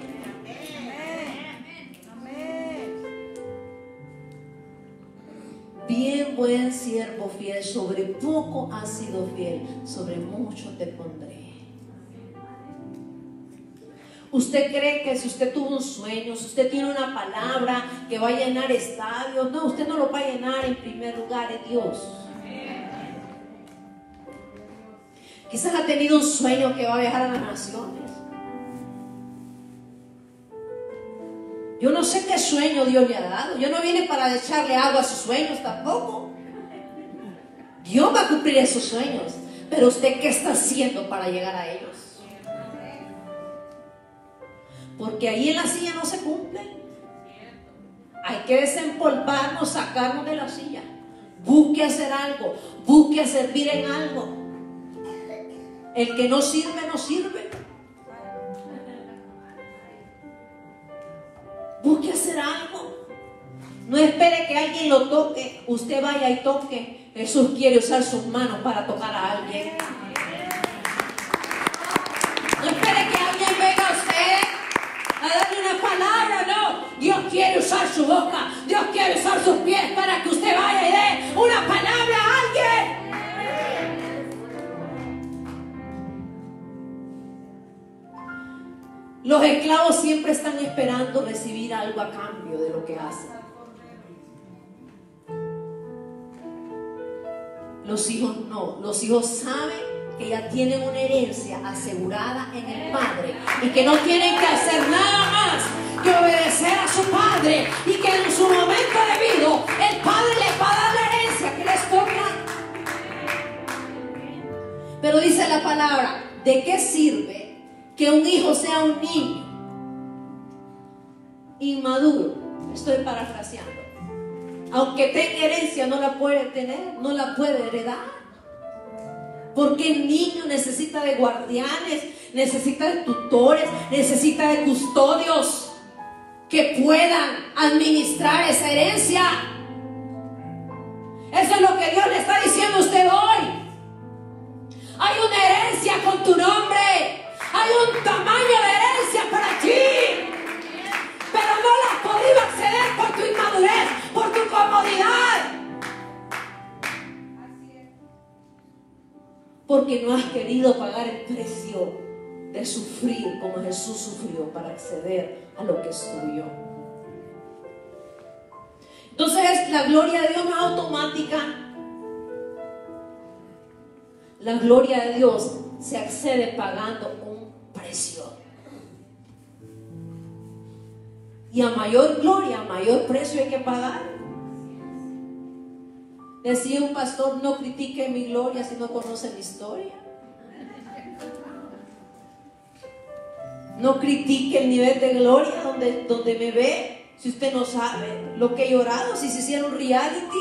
Bien, buen siervo fiel, sobre poco has sido fiel, sobre mucho te pondré. ¿Usted cree que si usted tuvo un sueño, si usted tiene una palabra que va a llenar estadios? No, usted no lo va a llenar, en primer lugar es Dios. Quizás ha tenido un sueño que va a viajar a las naciones. Yo no sé qué sueño Dios le ha dado. Yo no vine para echarle agua a sus sueños tampoco. Dios va a cumplir esos sueños. Pero usted, ¿qué está haciendo para llegar a ellos? Porque ahí en la silla no se cumplen. Hay que desempolvarnos, sacarnos de la silla. Busque hacer algo. Busque a servir en algo. El que no sirve, no sirve. Busque hacer algo. No espere que alguien lo toque. Usted vaya y toque. Jesús quiere usar sus manos para tocar a alguien. No espere que alguien venga a usted a darle una palabra. No, Dios quiere usar su boca. Dios quiere usar sus pies para que usted vaya y dé una palabra a alguien. Los esclavos siempre están esperando recibir algo a cambio de lo que hacen. Los hijos no. Los hijos saben que ya tienen una herencia asegurada en el Padre y que no tienen que hacer nada más que obedecer a su Padre, y que en su momento debido el Padre les va a dar la herencia que les toca. Pero dice la palabra, ¿de qué sirve que un hijo sea un niño inmaduro? Estoy parafraseando. Aunque tenga herencia, no la puede tener, no la puede heredar. Porque el niño necesita de guardianes, necesita de tutores, necesita de custodios que puedan administrar esa herencia. Eso es lo que Dios le está diciendo a usted hoy. Hay una herencia con tu nombre. Hay un tamaño de herencia para ti, pero no la has podido acceder por tu inmadurez, por tu comodidad, porque no has querido pagar el precio de sufrir como Jesús sufrió para acceder a lo que es tuyo. Entonces la gloria de Dios no es automática. La gloria de Dios se accede pagando un precio. Y a mayor gloria, a mayor precio hay que pagar. Decía un pastor, no critique mi gloria si no conoce mi historia. No critique el nivel de gloria donde me ve, si usted no sabe lo que he llorado, si se hiciera un reality.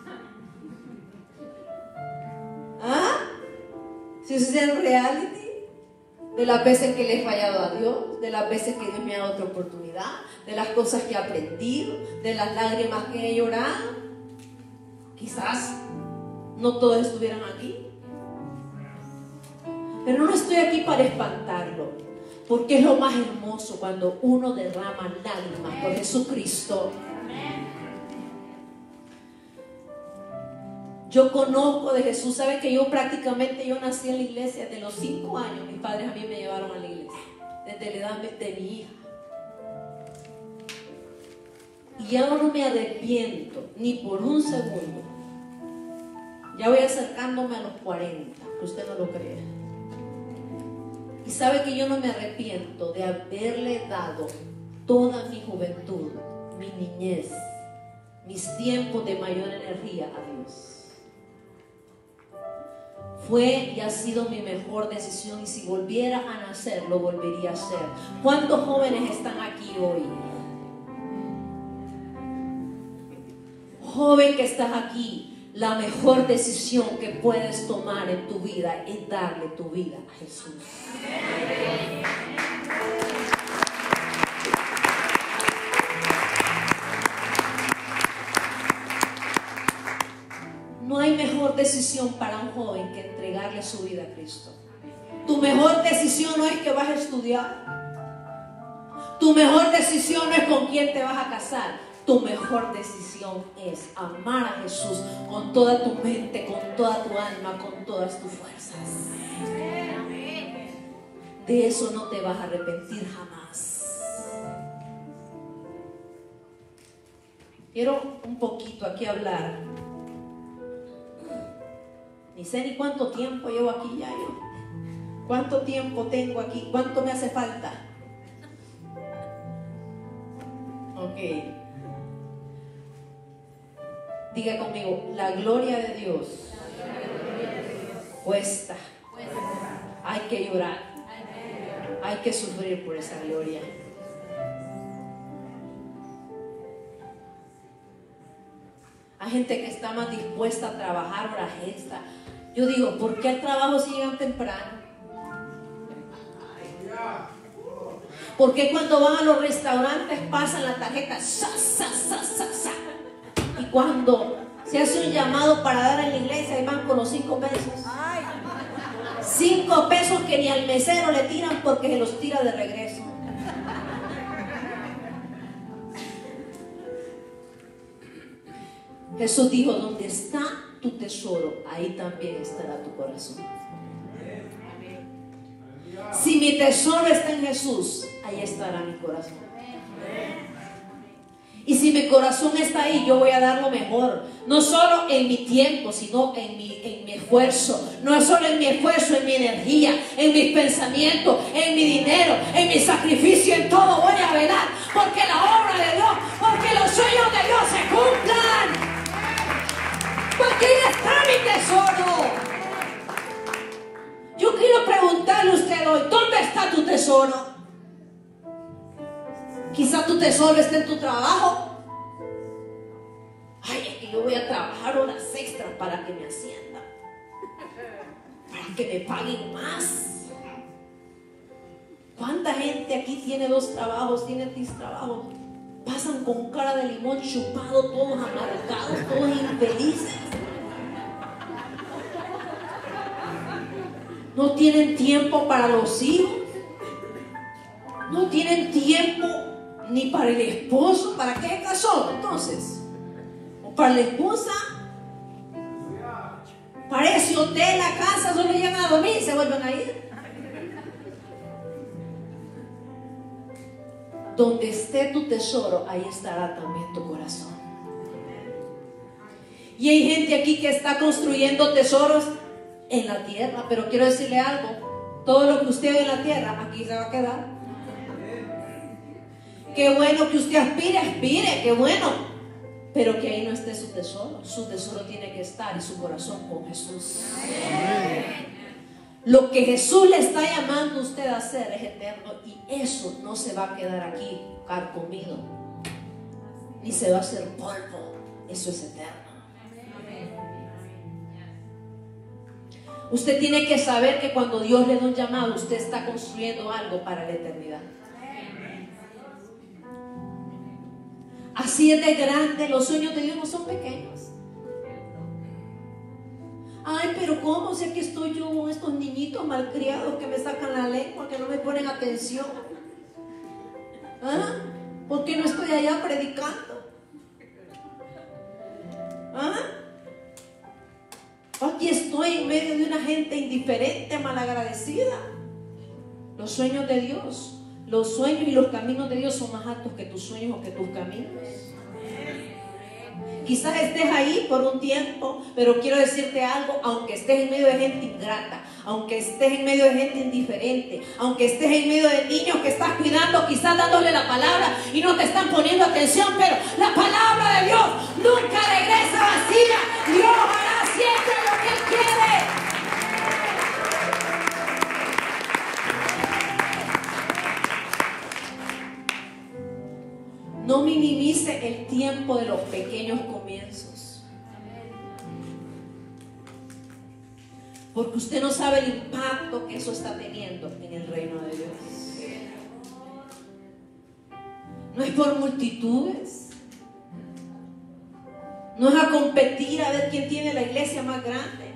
¿Ah? Si se hiciera un reality de las veces que le he fallado a Dios, de las veces que Dios me ha dado otra oportunidad, de las cosas que he aprendido, de las lágrimas que he llorado. quizás no todos estuvieran aquí. Pero no estoy aquí para espantarlo, porque es lo más hermoso cuando uno derrama lágrimas por Jesucristo. Yo conozco de Jesús. Sabe que yo nací en la iglesia. De los 5 años mis padres a mí me llevaron a la iglesia, desde la edad de mi hija. Y ya no me arrepiento ni por un segundo. Ya voy acercándome a los 40, que usted no lo crea. Y sabe que yo no me arrepiento de haberle dado toda mi juventud, mi niñez, mis tiempos de mayor energía a Dios. Fue y ha sido mi mejor decisión, y si volviera a nacer, lo volvería a hacer. ¿Cuántos jóvenes están aquí hoy? Joven que estás aquí, la mejor decisión que puedes tomar en tu vida es darle tu vida a Jesús. No hay mejor decisión para un joven que entregarle su vida a Cristo. Tu mejor decisión no es que vas a estudiar. Tu mejor decisión no es con quién te vas a casar. Tu mejor decisión es amar a Jesús con toda tu mente, con toda tu alma, con todas tus fuerzas. De eso no te vas a arrepentir jamás. Quiero un poquito aquí hablar. Ni sé ni cuánto tiempo llevo aquí ya yo. ¿Cuánto tiempo tengo aquí? ¿Cuánto me hace falta? Ok. Diga conmigo, la gloria de Dios cuesta. Hay que llorar. Hay que sufrir por esa gloria. Hay gente que está más dispuesta a trabajar horas extra. Yo digo, ¿por qué al trabajo si llegan temprano? ¿Por qué cuando van a los restaurantes pasan la tarjeta? ¡Sa, sa, sa, sa, sa! Y cuando se hace un llamado para dar en la iglesia, ahí van con los 5 pesos. 5 pesos que ni al mesero le tiran porque se los tira de regreso. Jesús dijo, donde está tu tesoro, ahí también estará tu corazón. Si mi tesoro está en Jesús, ahí estará mi corazón. Y si mi corazón está ahí, yo voy a dar lo mejor. No solo en mi tiempo, sino en mi esfuerzo. No es solo en mi esfuerzo, en mi energía, en mis pensamientos, en mi dinero, en mi sacrificio, en todo voy a velar. Porque la obra de Dios, porque los sueños de Dios se cumplan. Porque ahí está mi tesoro. Yo quiero preguntarle a usted hoy, ¿dónde está tu tesoro? Quizá tu tesoro esté en tu trabajo. Ay, es que yo voy a trabajar horas extras para que me asciendan, para que me paguen más. ¿Cuánta gente aquí tiene 2 trabajos, tiene 3 trabajos? Pasan con cara de limón chupado, todos amargados, todos infelices. No tienen tiempo para los hijos. No tienen tiempo ni para el esposo. ¿Para qué se casó entonces? ¿O para la esposa? Para ese hotel, la casa, solo llegan a dormir y se vuelven a ir. Donde esté tu tesoro, ahí estará también tu corazón. Y hay gente aquí que está construyendo tesoros en la tierra, pero quiero decirle algo: todo lo que usted ve en la tierra, aquí se va a quedar. Qué bueno que usted aspire, qué bueno, pero que ahí no esté su tesoro. Su tesoro tiene que estar y su corazón con Jesús. Lo que Jesús le está llamando a usted a hacer es eterno, y eso no se va a quedar aquí carcomido, ni se va a hacer polvo. Eso es eterno. Usted tiene que saber que cuando Dios le da un llamado, usted está construyendo algo para la eternidad. Así es de grande. Los sueños de Dios no son pequeños. Ay, pero ¿cómo? Si aquí estoy yo con estos niñitos malcriados que me sacan la lengua, que no me ponen atención. ¿Ah? ¿Por qué no estoy allá predicando? ¿Ah? Aquí estoy en medio de una gente indiferente, malagradecida. Los sueños de Dios, los sueños y los caminos de Dios son más altos que tus sueños o que tus caminos. Quizás estés ahí por un tiempo, pero quiero decirte algo: aunque estés en medio de gente ingrata, aunque estés en medio de gente indiferente, aunque estés en medio de niños que estás cuidando, quizás dándole la palabra y no te están poniendo atención, pero la palabra de Dios nunca regresa vacía. Dios hará siempre lo que Él quiere. No minimice el tiempo de los pequeños comienzos, porque usted no sabe el impacto que eso está teniendo en el reino de Dios. No es por multitudes, no es a competir a ver quién tiene la iglesia más grande.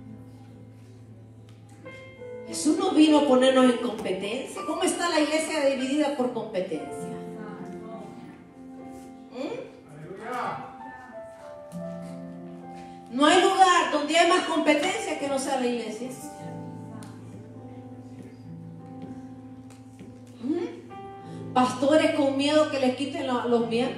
Jesús no vino a ponernos en competencia. ¿Cómo está la iglesia dividida por competencia? No hay lugar donde hay más competencia que no sea la iglesia. Pastores con miedo que les quiten los bienes.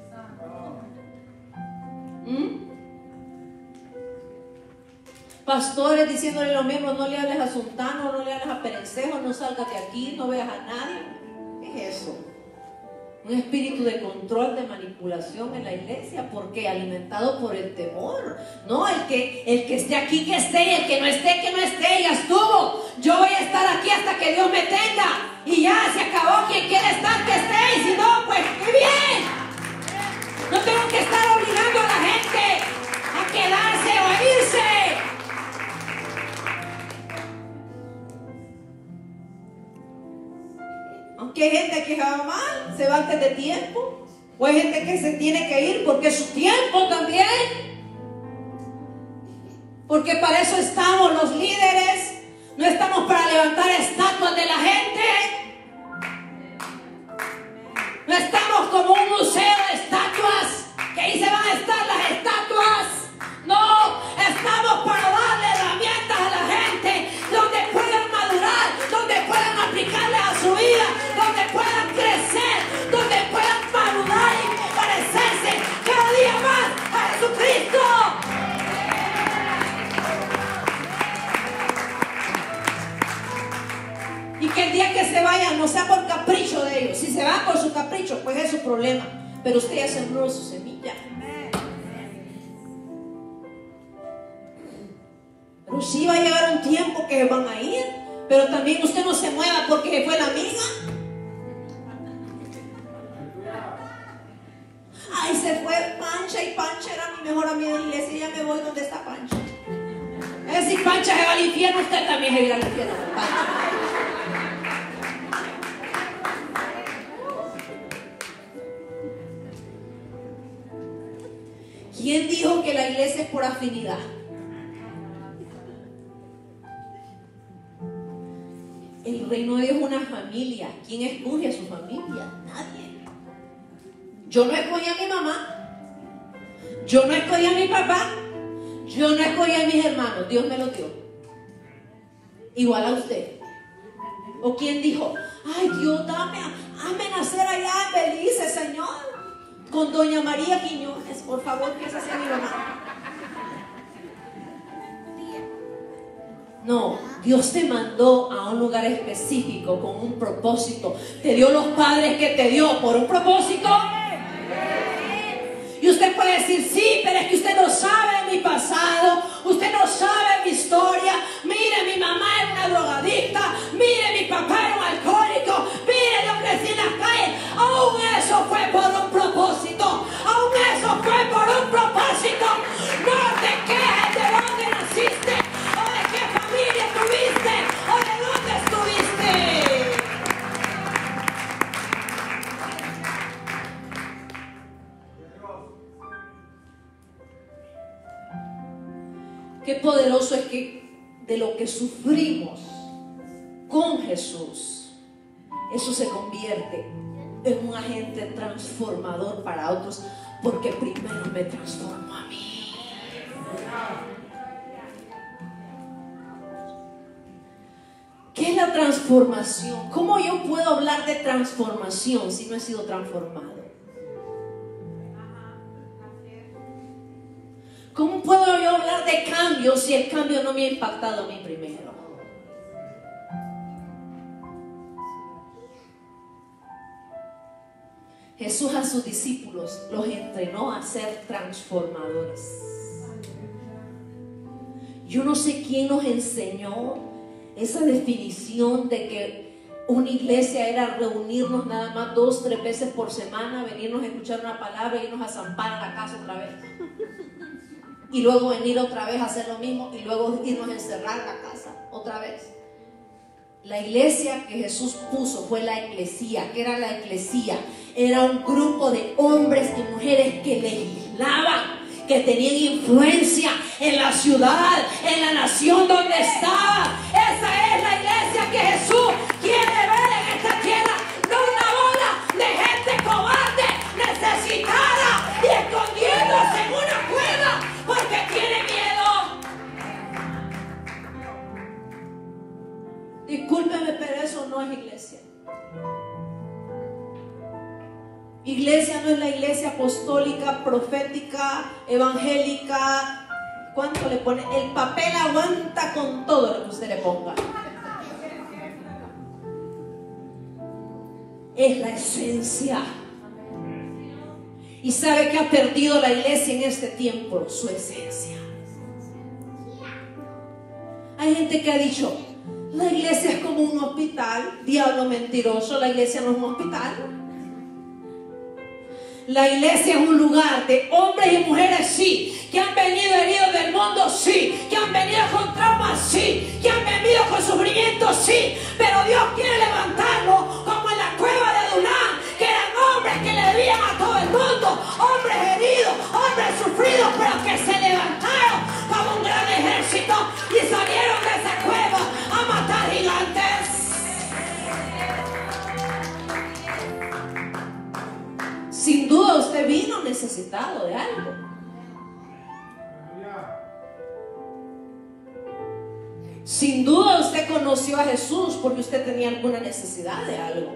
Pastores diciéndole a los miembros: no le hables a Sultano, no le hables a Perencejo, no salgas de aquí, no veas a nadie. ¿Qué es eso? Un espíritu de control, de manipulación en la iglesia. ¿Por qué? Alimentado por el temor. No, el que esté aquí, que esté, y el que no esté, que no esté. Ya estuvo. Yo voy a estar aquí hasta que Dios me tenga. Y ya se acabó. Quien quiere estar, que esté. Y si no, pues ¡qué bien! No tengo que estar obligando a la gente a quedarse o a irse. Aunque hay gente que va mal, se va antes de tiempo, o hay gente que se tiene que ir porque es su tiempo también, porque para eso estamos los líderes. No estamos para levantar estatuas de la gente, no estamos como un museo de estatuas, que ahí se van a estar las estatuas. No, estamos para darle herramientas a la gente, donde puedan madurar, donde puedan aplicarle a su vida, donde puedan crecer, donde puedan madurar y parecerse cada día más a Jesucristo. Y que el día que se vayan no sea por capricho de ellos. Si se van por su capricho, pues es su problema, pero usted ya sembró su semilla. Pero sí va a llegar un tiempo que van a ir, pero también usted no se mueva porque se fue la amiga. Ay, se fue Pancha, y Pancha era mi mejor amiga de la iglesia, y ya me voy donde está Pancha. Es decir, Pancha se va al infierno, usted también se va al infierno con Pancha. ¿Quién dijo que la iglesia es por afinidad? El reino de Dios es una familia. ¿Quién escoge a su familia? Nadie. Yo no escogí a mi mamá, yo no escogí a mi papá, yo no escogí a mis hermanos. Dios me los dio. Igual a usted. ¿O quién dijo: ay, Dios, hazme nacer allá en Belice, Señor, con doña María Quiñones, por favor, que esa sea mi mamá? No, Dios te mandó a un lugar específico con un propósito. Te dio los padres que te dio por un propósito. Y usted puede decir: sí, pero es que usted no sabe mi pasado, usted no sabe mi historia. Mire, mi mamá era una drogadicta, mire, mi papá era un alcohólico, mire, yo crecí en las calles. Aún eso fue por un propósito, aún eso fue por un propósito. No te quejes de dónde naciste, o de qué familia tuviste, o de dónde estuviste. Qué poderoso es que de lo que sufrimos con Jesús, eso se convierte en un agente transformador para otros, porque primero me transformó a mí. ¿Qué es la transformación? ¿Cómo yo puedo hablar de transformación si no he sido transformado? ¿Cómo puedo yo hablar de cambio si el cambio no me ha impactado a mí primero? Jesús a sus discípulos los entrenó a ser transformadores. Yo no sé quién nos enseñó esa definición de que una iglesia era reunirnos nada más 2 o 3 veces por semana, venirnos a escuchar una palabra, irnos a zampar a la casa otra vez. Y luego venir otra vez a hacer lo mismo y luego irnos a encerrar la casa otra vez. La iglesia que Jesús puso fue la eclesía. ¿Qué era la eclesía? Era un grupo de hombres y mujeres que legislaban, que tenían influencia en la ciudad, en la nación donde estaba. Esa es la iglesia que Jesús quiere ver en esta tierra, no una bola de gente cobarde, necesitada y escondiéndose en una cueva porque tiene miedo. Discúlpeme, pero eso no es iglesia. Iglesia no es la iglesia apostólica, profética, evangélica. ¿Cuánto le pone? El papel aguanta con todo lo que usted le ponga. Es la esencia. ¿Y sabe que ha perdido la iglesia en este tiempo? Su esencia. Hay gente que ha dicho, la iglesia es como un hospital. Diablo mentiroso, la iglesia no es un hospital. La iglesia es un lugar de hombres y mujeres, sí, que han venido heridos del mundo, sí, que han venido con traumas, sí, que han venido con sufrimiento, sí, pero Dios quiere levantarlo como en la cueva de Adulán, que eran hombres que le debían a todo el mundo, hombres heridos, hombres sufridos, pero que se levantaron como un gran ejército y salieron de esa cueva a matar gigantes. Sin duda usted vino necesitado de algo. Sin duda usted conoció a Jesús porque usted tenía alguna necesidad de algo.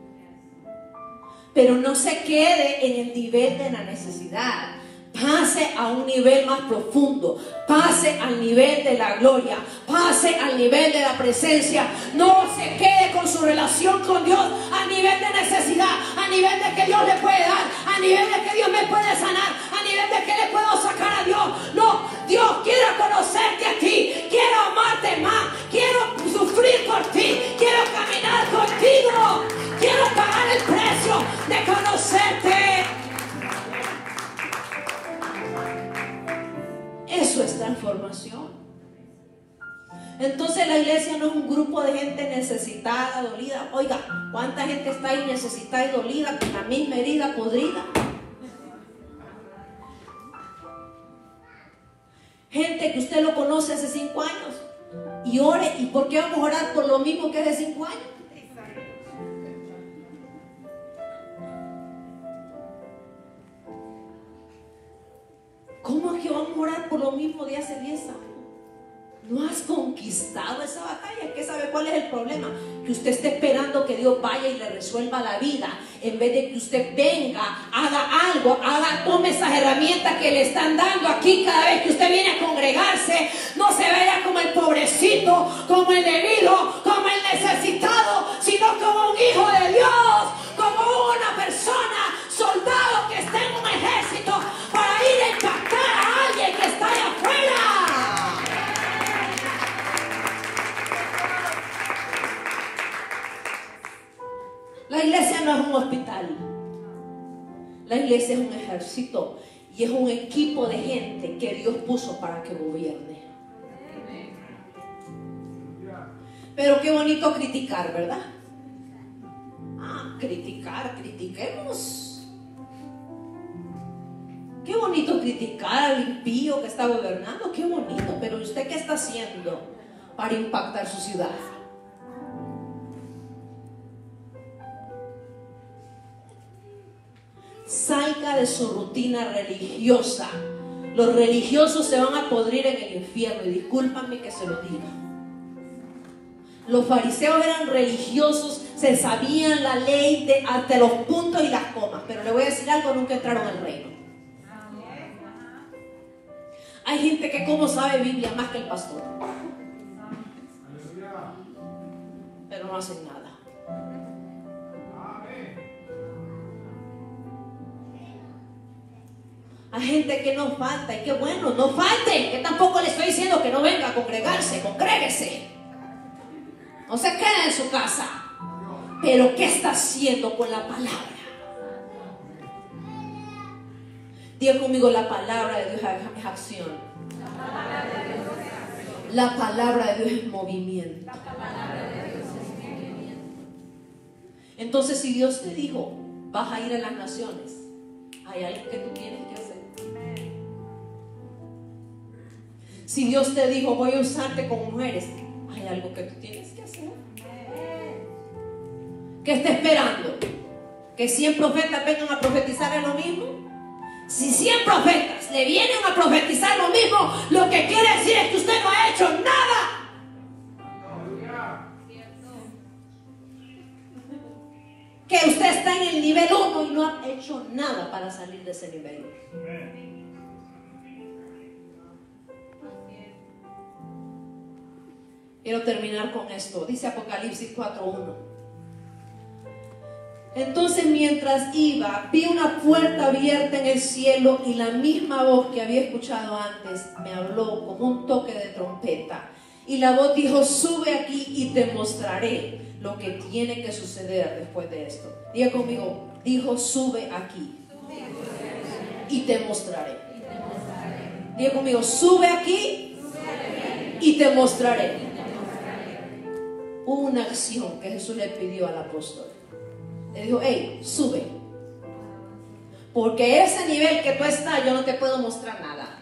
Pero no se quede en el nivel de la necesidad. Pase a un nivel más profundo. Pase al nivel de la gloria. Pase al nivel de la presencia. No se quede con su relación con Dios a nivel de necesidad, a nivel de que Dios le puede dar, a nivel de que Dios me puede sanar, a nivel de que le puedo sacar a Dios. No, Dios, quiero conocerte a ti, quiero amarte más, quiero sufrir por ti, quiero caminar contigo, quiero pagar el precio de conocerte. Eso es transformación. Entonces la iglesia no es un grupo de gente necesitada, dolida. Oiga, ¿cuánta gente está ahí necesitada y dolida con la misma herida podrida? Gente que usted lo conoce hace 5 años y ore. ¿Y por qué vamos a orar por lo mismo que hace 5 años? ¿Cómo es que vamos a orar por lo mismo de hace 10 años? No has conquistado esa batalla. ¿Qué sabe cuál es el problema? Que usted esté esperando que Dios vaya y le resuelva la vida, en vez de que usted venga, haga algo, tome esas herramientas que le están dando aquí cada vez que usted viene a congregarse. No se vea como el pobrecito, como el herido, como el necesitado, sino como un hijo de Dios, como una persona, soldado que está en un ejército para ir a impactar a alguien que está allá afuera. La iglesia no es un hospital. La iglesia es un ejército y es un equipo de gente que Dios puso para que gobierne. Pero qué bonito criticar, ¿verdad? critiquemos. Qué bonito bonito criticar al impío que está gobernando, qué bonito, pero ¿usted qué está haciendo para impactar su ciudad? Salga de su rutina religiosa. Los religiosos se van a podrir en el infierno, y discúlpame que se lo diga. Los fariseos eran religiosos, se sabían la ley hasta los puntos y las comas, pero le voy a decir algo, nunca entraron al reino. Hay gente que como sabe Biblia más que el pastor, pero no hacen nada. Hay gente que no falta, y qué bueno, no falte, que tampoco le estoy diciendo que no venga a congregarse, congréguese. No se quede en su casa. Pero ¿qué está haciendo con la palabra? Diga conmigo, la palabra de Dios es acción. La palabra de Dios es movimiento. Entonces, si Dios te dijo, vas a ir a las naciones, hay algo que tú tienes que hacer. Si Dios te dijo, voy a usarte con mujeres, hay algo que tú tienes que hacer. ¿Qué está esperando? ¿Que 100 profetas vengan a profetizar lo mismo? Si 100 profetas le vienen a profetizar lo mismo, lo que quiere decir es que usted no ha hecho nada. Que usted está en el nivel 1 y no ha hecho nada para salir de ese nivel. Quiero terminar con esto. Dice Apocalipsis 4:1. Entonces, mientras iba, vi una puerta abierta en el cielo, y la misma voz que había escuchado antes me habló como un toque de trompeta. Y la voz dijo, sube aquí y te mostraré lo que tiene que suceder después de esto. Diga conmigo, dijo, sube aquí y te mostraré. Diga conmigo, sube aquí y te mostraré. Hubo una acción que Jesús le pidió al apóstol. Le dijo, hey, sube. Porque ese nivel que tú estás, yo no te puedo mostrar nada.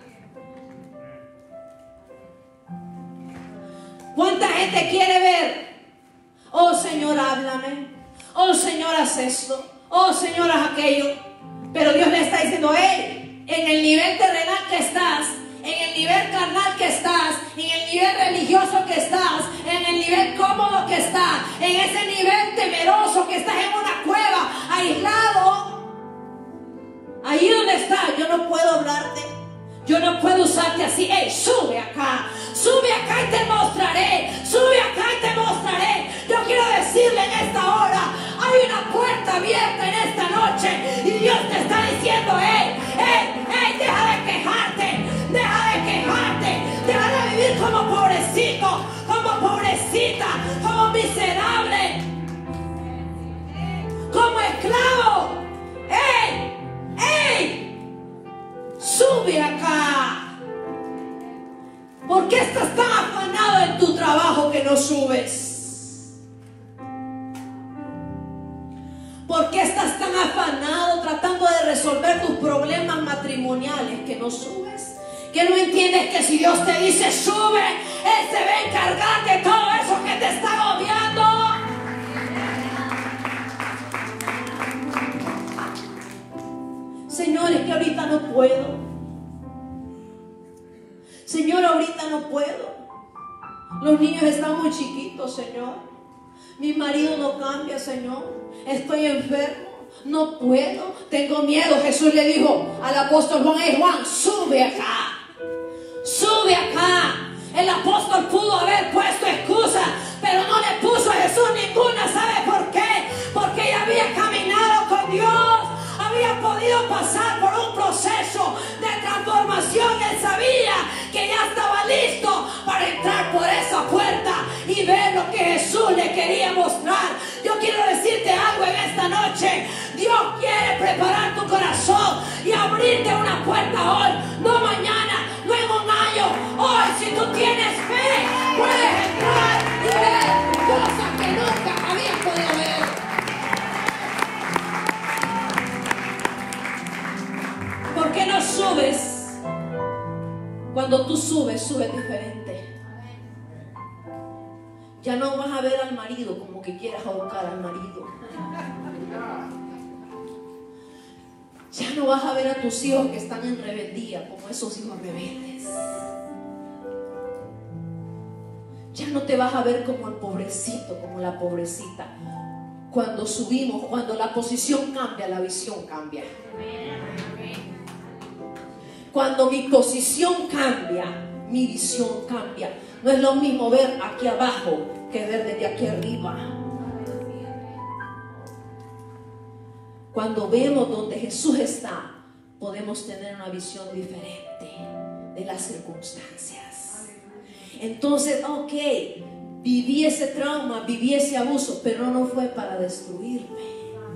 ¿Cuánta gente quiere ver? Oh Señor, háblame. Oh Señor, haz esto. Oh Señor, haz aquello. Pero Dios le está diciendo, hey, en el nivel terrenal que estás, en el nivel carnal que estás, en el nivel religioso que estás, en el nivel cómodo que estás, en ese nivel temeroso que estás en una cueva, aislado, ahí donde estás, yo no puedo hablarte, yo no puedo usarte así. Hey, sube acá y te mostraré, sube acá y te mostraré. Yo quiero decirle en esta hora, hay una puerta abierta en esta noche, y Dios te está diciendo, hey, deja de quejarte. Deja de quejarte, deja de vivir como pobrecito, como pobrecita, como miserable, como esclavo. ¡Ey! Sube acá. ¿Por qué estás tan afanado en tu trabajo que no subes? ¿Por qué estás tan afanado tratando de resolver tus problemas matrimoniales que no subes? Que no entiendes que si Dios te dice sube, Él se va a encargar de todo eso que te está agobiando. Señor, es que ahorita no puedo. Señor, ahorita no puedo. Los niños están muy chiquitos, Señor. Mi marido no cambia, Señor. Estoy enfermo. No puedo, tengo miedo. Jesús le dijo al apóstol Juan, Juan, sube acá. Sube acá. El apóstol pudo haber puesto excusas, pero no le puso a Jesús ninguna. ¿Sabe por qué? Porque ella había caminado con Dios, había podido pasar por un proceso de transformación. Él sabía que ya estaba listo para entrar por esa puerta y ver lo que Jesús le quería mostrar. Yo quiero decirte algo en esta noche. Dios quiere preparar tu corazón y abrirte una puerta hoy, no mañana, no en un año. Hoy, si tú tienes fe, puedes entrar y ver cosas que nunca habías podido ver. ¿Por qué no subes, cuando tú subes diferente. Ya no vas a ver al marido como que quieras ahorcar al marido. Ya no vas a ver a tus hijos que están en rebeldía como esos hijos rebeldes. Ya no te vas a ver como el pobrecito, como la pobrecita. Cuando subimos, cuando la posición cambia, la visión cambia. Cuando mi posición cambia, mi visión cambia. No es lo mismo ver aquí abajo que ver desde aquí arriba. Cuando vemos donde Jesús está, podemos tener una visión diferente de las circunstancias. Entonces, ok, viví ese trauma, viví ese abuso, pero no fue para destruirme.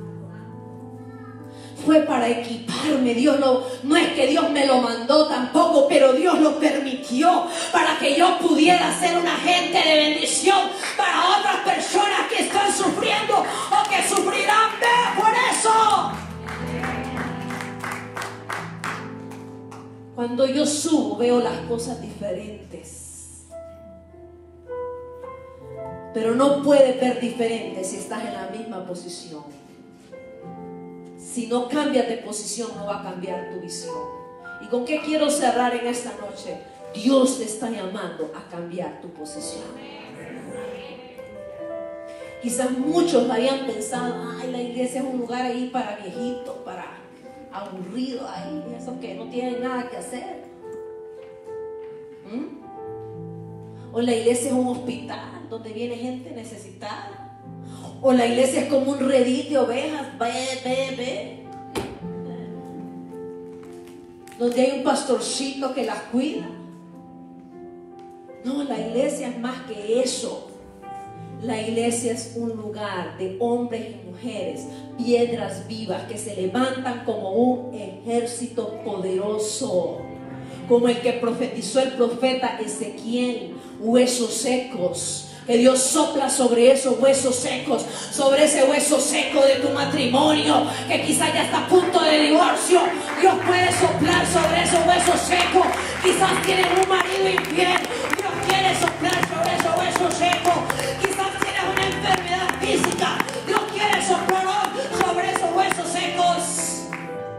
Fue para equiparme. Dios no es que Dios me lo mandó tampoco, pero Dios lo permitió para que yo pudiera ser un agente de bendición para otras personas que están sufriendo o que sufrirán por eso. Cuando yo subo, veo las cosas diferentes. Pero no puedes ver diferente si estás en la misma posición. Si no cambias de posición, no va a cambiar tu visión. ¿Y con qué quiero cerrar en esta noche? Dios te está llamando a cambiar tu posición. Quizás muchos hayan pensado, ay, la iglesia es un lugar ahí para viejitos, para aburridos, ahí, eso que no tienen nada que hacer. O la iglesia es un hospital donde viene gente necesitada. O la iglesia es como un redil de ovejas, ve, donde hay un pastorcito que las cuida. No, la iglesia es más que eso. La iglesia es un lugar de hombres y mujeres, piedras vivas que se levantan como un ejército poderoso, como el que profetizó el profeta Ezequiel, huesos secos. Que Dios sopla sobre esos huesos secos, sobre ese hueso seco de tu matrimonio, que quizás ya está a punto de divorcio. Dios puede soplar sobre esos huesos secos. Quizás tienes un marido infiel. Dios quiere soplar sobre esos huesos secos. Quizás tienes una enfermedad física. Dios quiere soplar hoy sobre esos huesos secos.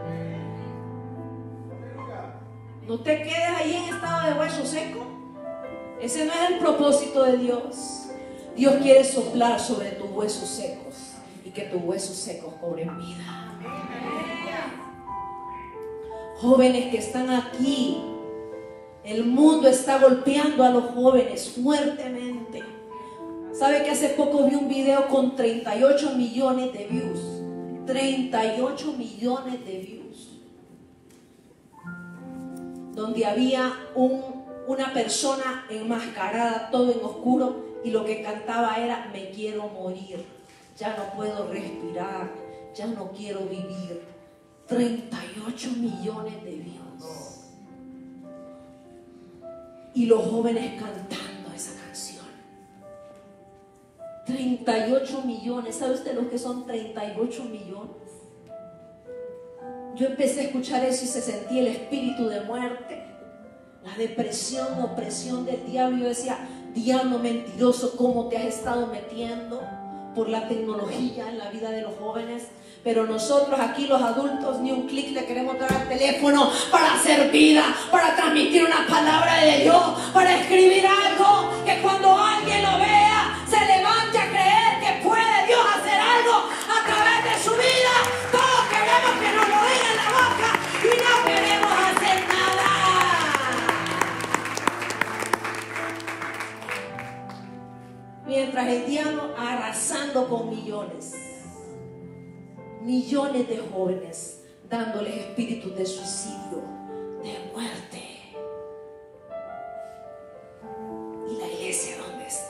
No te quedes ahí en estado de hueso seco. Ese no es el propósito de Dios. Dios quiere soplar sobre tus huesos secos y que tus huesos secos cobren vida. Jóvenes que están aquí, el mundo está golpeando a los jóvenes fuertemente. ¿Sabe que hace poco vi un video con 38 millones de views? 38 millones de views. Donde había una persona enmascarada, todo en oscuro, y lo que cantaba era: me quiero morir, ya no puedo respirar, ya no quiero vivir. 38 millones de views. Y los jóvenes cantando esa canción. 38 millones. ¿Sabe usted lo que son 38 millones? Yo empecé a escuchar eso y se sentía el espíritu de muerte, la depresión, opresión del diablo. Yo decía: diablo mentiroso, ¿cómo te has estado metiendo por la tecnología en la vida de los jóvenes? Pero nosotros aquí los adultos ni un clic le queremos dar al teléfono para hacer vida, para transmitir una palabra de Dios, para escribir algo que cuando alguien lo vea se levante a creer que puede Dios hacer algo a través de su vida. Todos queremos que nos lo den en la boca y no queremos hacer nada. Mientras el diablo arrasando con millones de jóvenes, dándoles espíritus de suicidio, de muerte. ¿Y la iglesia dónde está?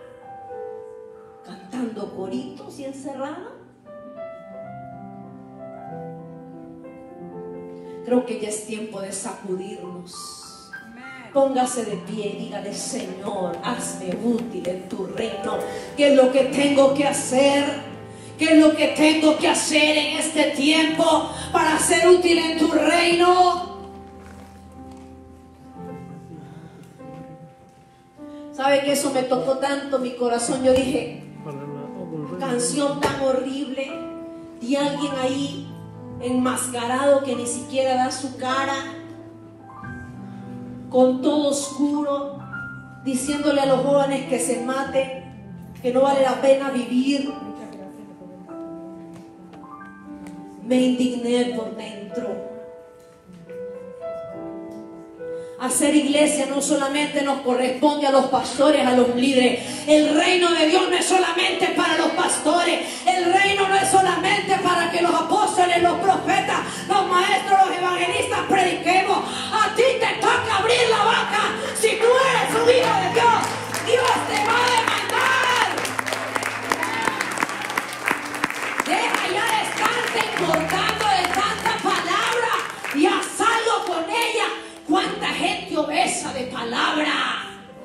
¿Cantando coritos y encerrada? Creo que ya es tiempo de sacudirnos. Póngase de pie y dígale: Señor, hazme útil en tu reino. ¿Qué es lo que tengo que hacer? ¿Qué es lo que tengo que hacer en este tiempo para ser útil en tu reino? ¿Sabe que eso me tocó tanto mi corazón? Yo dije, canción tan horrible de alguien ahí enmascarado que ni siquiera da su cara, con todo oscuro, diciéndole a los jóvenes que se maten, que no vale la pena vivir. Me indigné por dentro. Hacer iglesia no solamente nos corresponde a los pastores, a los líderes. El reino de Dios no es solamente para los pastores. El reino no es solamente para que los apóstoles, los profetas, los maestros, los evangelistas prediquemos. A ti te toca abrir la boca. Si tú eres un hijo de Dios, Dios te va a demandar. Deja ya de estarte engordando de tanta palabra y haz algo con ella. ¿Cuánta gente obesa de palabra?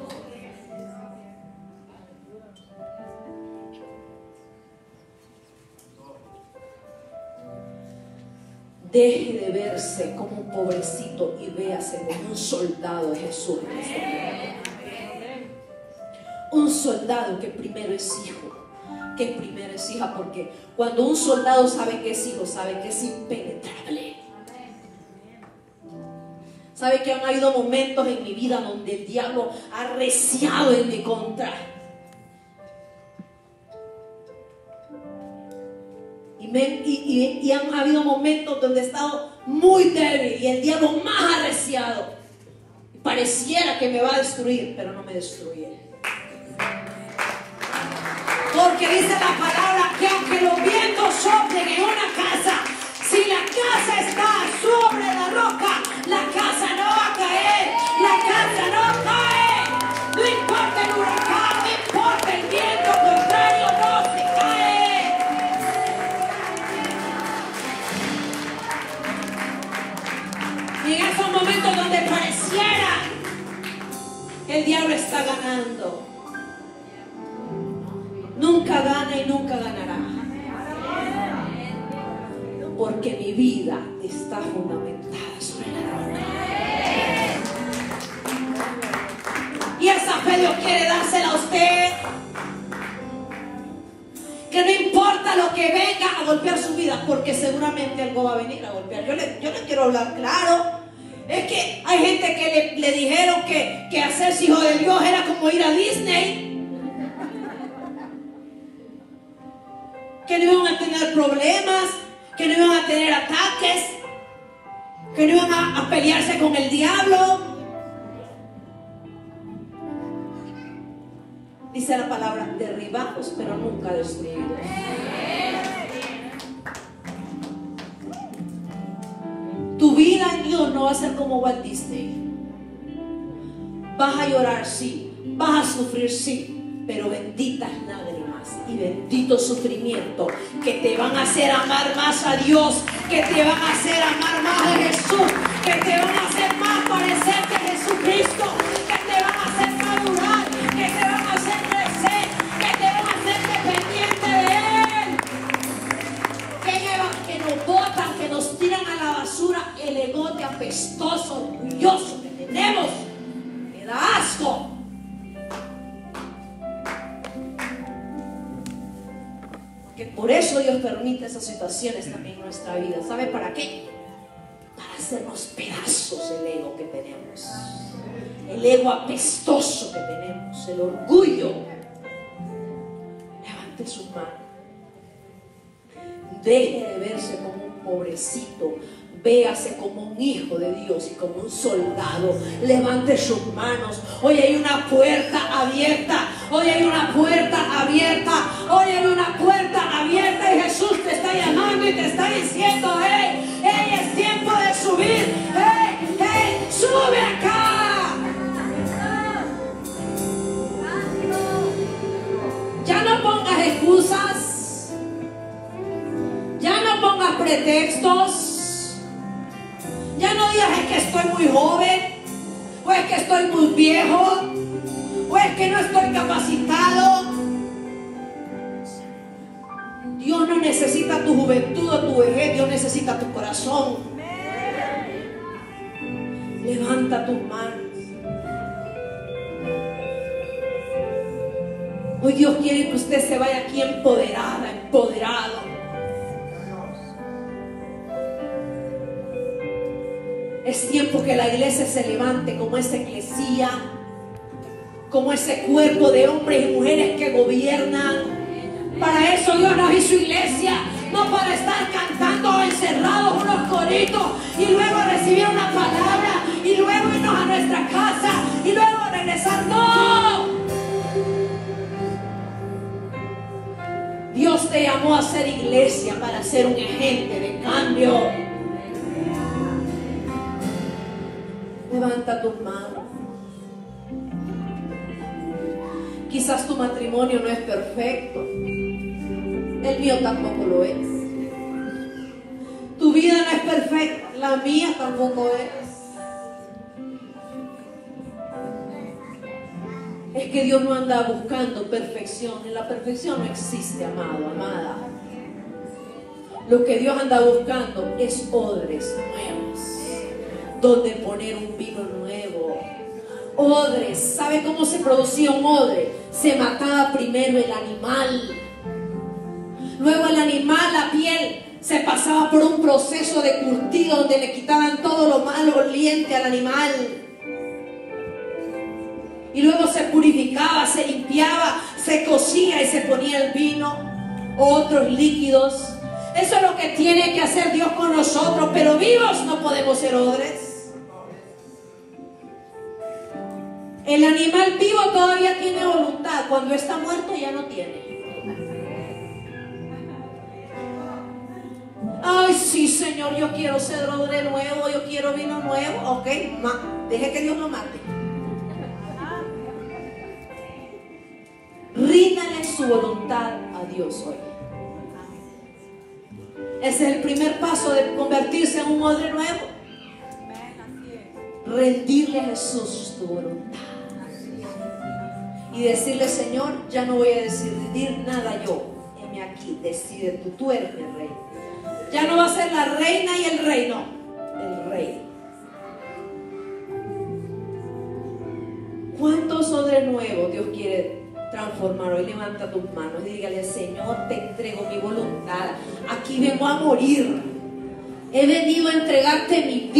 Deje de verse como un pobrecito y véase como un soldado de Jesús. Un soldado que primero es hijo, que primero es hija, porque cuando un soldado sabe que es hijo, sabe que es impenetrable. ¿Sabe que han habido momentos en mi vida donde el diablo ha arreciado en mi contra? Y han habido momentos donde he estado muy débil y el diablo más arreciado. Pareciera que me va a destruir, pero no me destruye. Porque dice la palabra que aunque los vientos soplen en una casa, si la casa está sobre la roca, la casa no va a caer, la casa no cae. No importa el huracán, no importa el viento contrario, no se cae. Y en esos momentos donde pareciera que el diablo está ganando, nunca gana y nunca ganará. Porque mi vida está fundamentada sobre la roca. Y esa fe Dios quiere dársela a usted. Que no importa lo que venga a golpear su vida, porque seguramente algo va a venir a golpear. Yo le quiero hablar claro. Es que hay gente que le dijeron que hacerse hijo de Dios era como ir a Disney. Que no iban a tener problemas, que no iban a tener ataques, que no iban a pelearse con el diablo. Dice la palabra, derribados pero nunca destruidos. Tu vida en Dios no va a ser como Walt Disney. Vas a llorar, sí, vas a sufrir, sí, pero benditas lágrimas y bendito sufrimiento que te van a hacer amar más a Dios, que te van a hacer amar más a Jesús, que te van a hacer más parecerte a Jesucristo, que te van a hacer madurar, que te van a hacer crecer, que te van a hacer dependiente de Él. Que nos botan, que nos tiran a la basura el egote apestoso, orgulloso que tenemos. Me da asco. Que por eso Dios permite esas situaciones también en nuestra vida. ¿Sabe para qué? Para hacernos pedazos el ego que tenemos, el ego apestoso que tenemos, el orgullo. Levante sus manos. Deje de verse como un pobrecito. Véase como un hijo de Dios y como un soldado. Levante sus manos. Hoy hay una puerta abierta. Hoy hay una puerta abierta. Hoy hay una puerta abierta y Jesús te está llamando y te está diciendo: hey, hey, es tiempo de subir. Hey, hey, sube acá. Ya no pongas excusas. Ya no pongas pretextos. Ya no digas es que estoy muy joven, o es que estoy muy viejo, o es que no estoy capacitado. Dios no necesita tu juventud o tu vejez, Dios necesita tu corazón. Levanta tus manos.
Hoy Dios quiere que usted se vaya aquí empoderada, empoderado. Es tiempo que la iglesia se levante como esa iglesia, como ese cuerpo de hombres y mujeres que gobiernan. Para eso Dios nos hizo iglesia, no para estar cantando encerrados unos coritos y luego recibir una palabra y luego irnos a nuestra casa y luego regresar. ¡No! Dios te llamó a ser iglesia para ser un agente de cambio.
Levanta tus manos. Quizás tu matrimonio no es perfecto. El mío tampoco lo es. Tu vida no es perfecta. La mía tampoco es. Es que Dios no anda buscando perfección. En la perfección no existe, amado, amada. Lo que Dios anda buscando es odres nuevos, donde poner un vino nuevo. Odres. ¿Sabe cómo se producía un odre? Se mataba primero el animal. Luego el animal, la piel, se pasaba por un proceso de curtido donde le quitaban todo lo malo oliente al animal. Y luego se purificaba, se limpiaba, se cocía y se ponía el vino, otros líquidos. Eso es lo que tiene que hacer Dios con nosotros, pero vivos no podemos ser odres. El animal vivo todavía tiene voluntad, cuando está muerto ya no tiene. Ay, sí, Señor, yo quiero ser odre nuevo, yo quiero vino nuevo. Ok, deje que Dios lo mate. Ríndale su voluntad a Dios hoy. Ese es el primer paso de convertirse en un odre nuevo. Rendirle a Jesús tu voluntad. Y decirle: Señor, ya no voy a decidir nada yo. Heme aquí, decide tú, tú eres el rey. Ya no va a ser la reina y el rey, no, el rey. ¿Cuántos odres nuevos Dios quiere transformar hoy? Levanta tus manos y dígale: Señor, te entrego mi voluntad. Aquí vengo a morir. He venido a entregarte mi vida.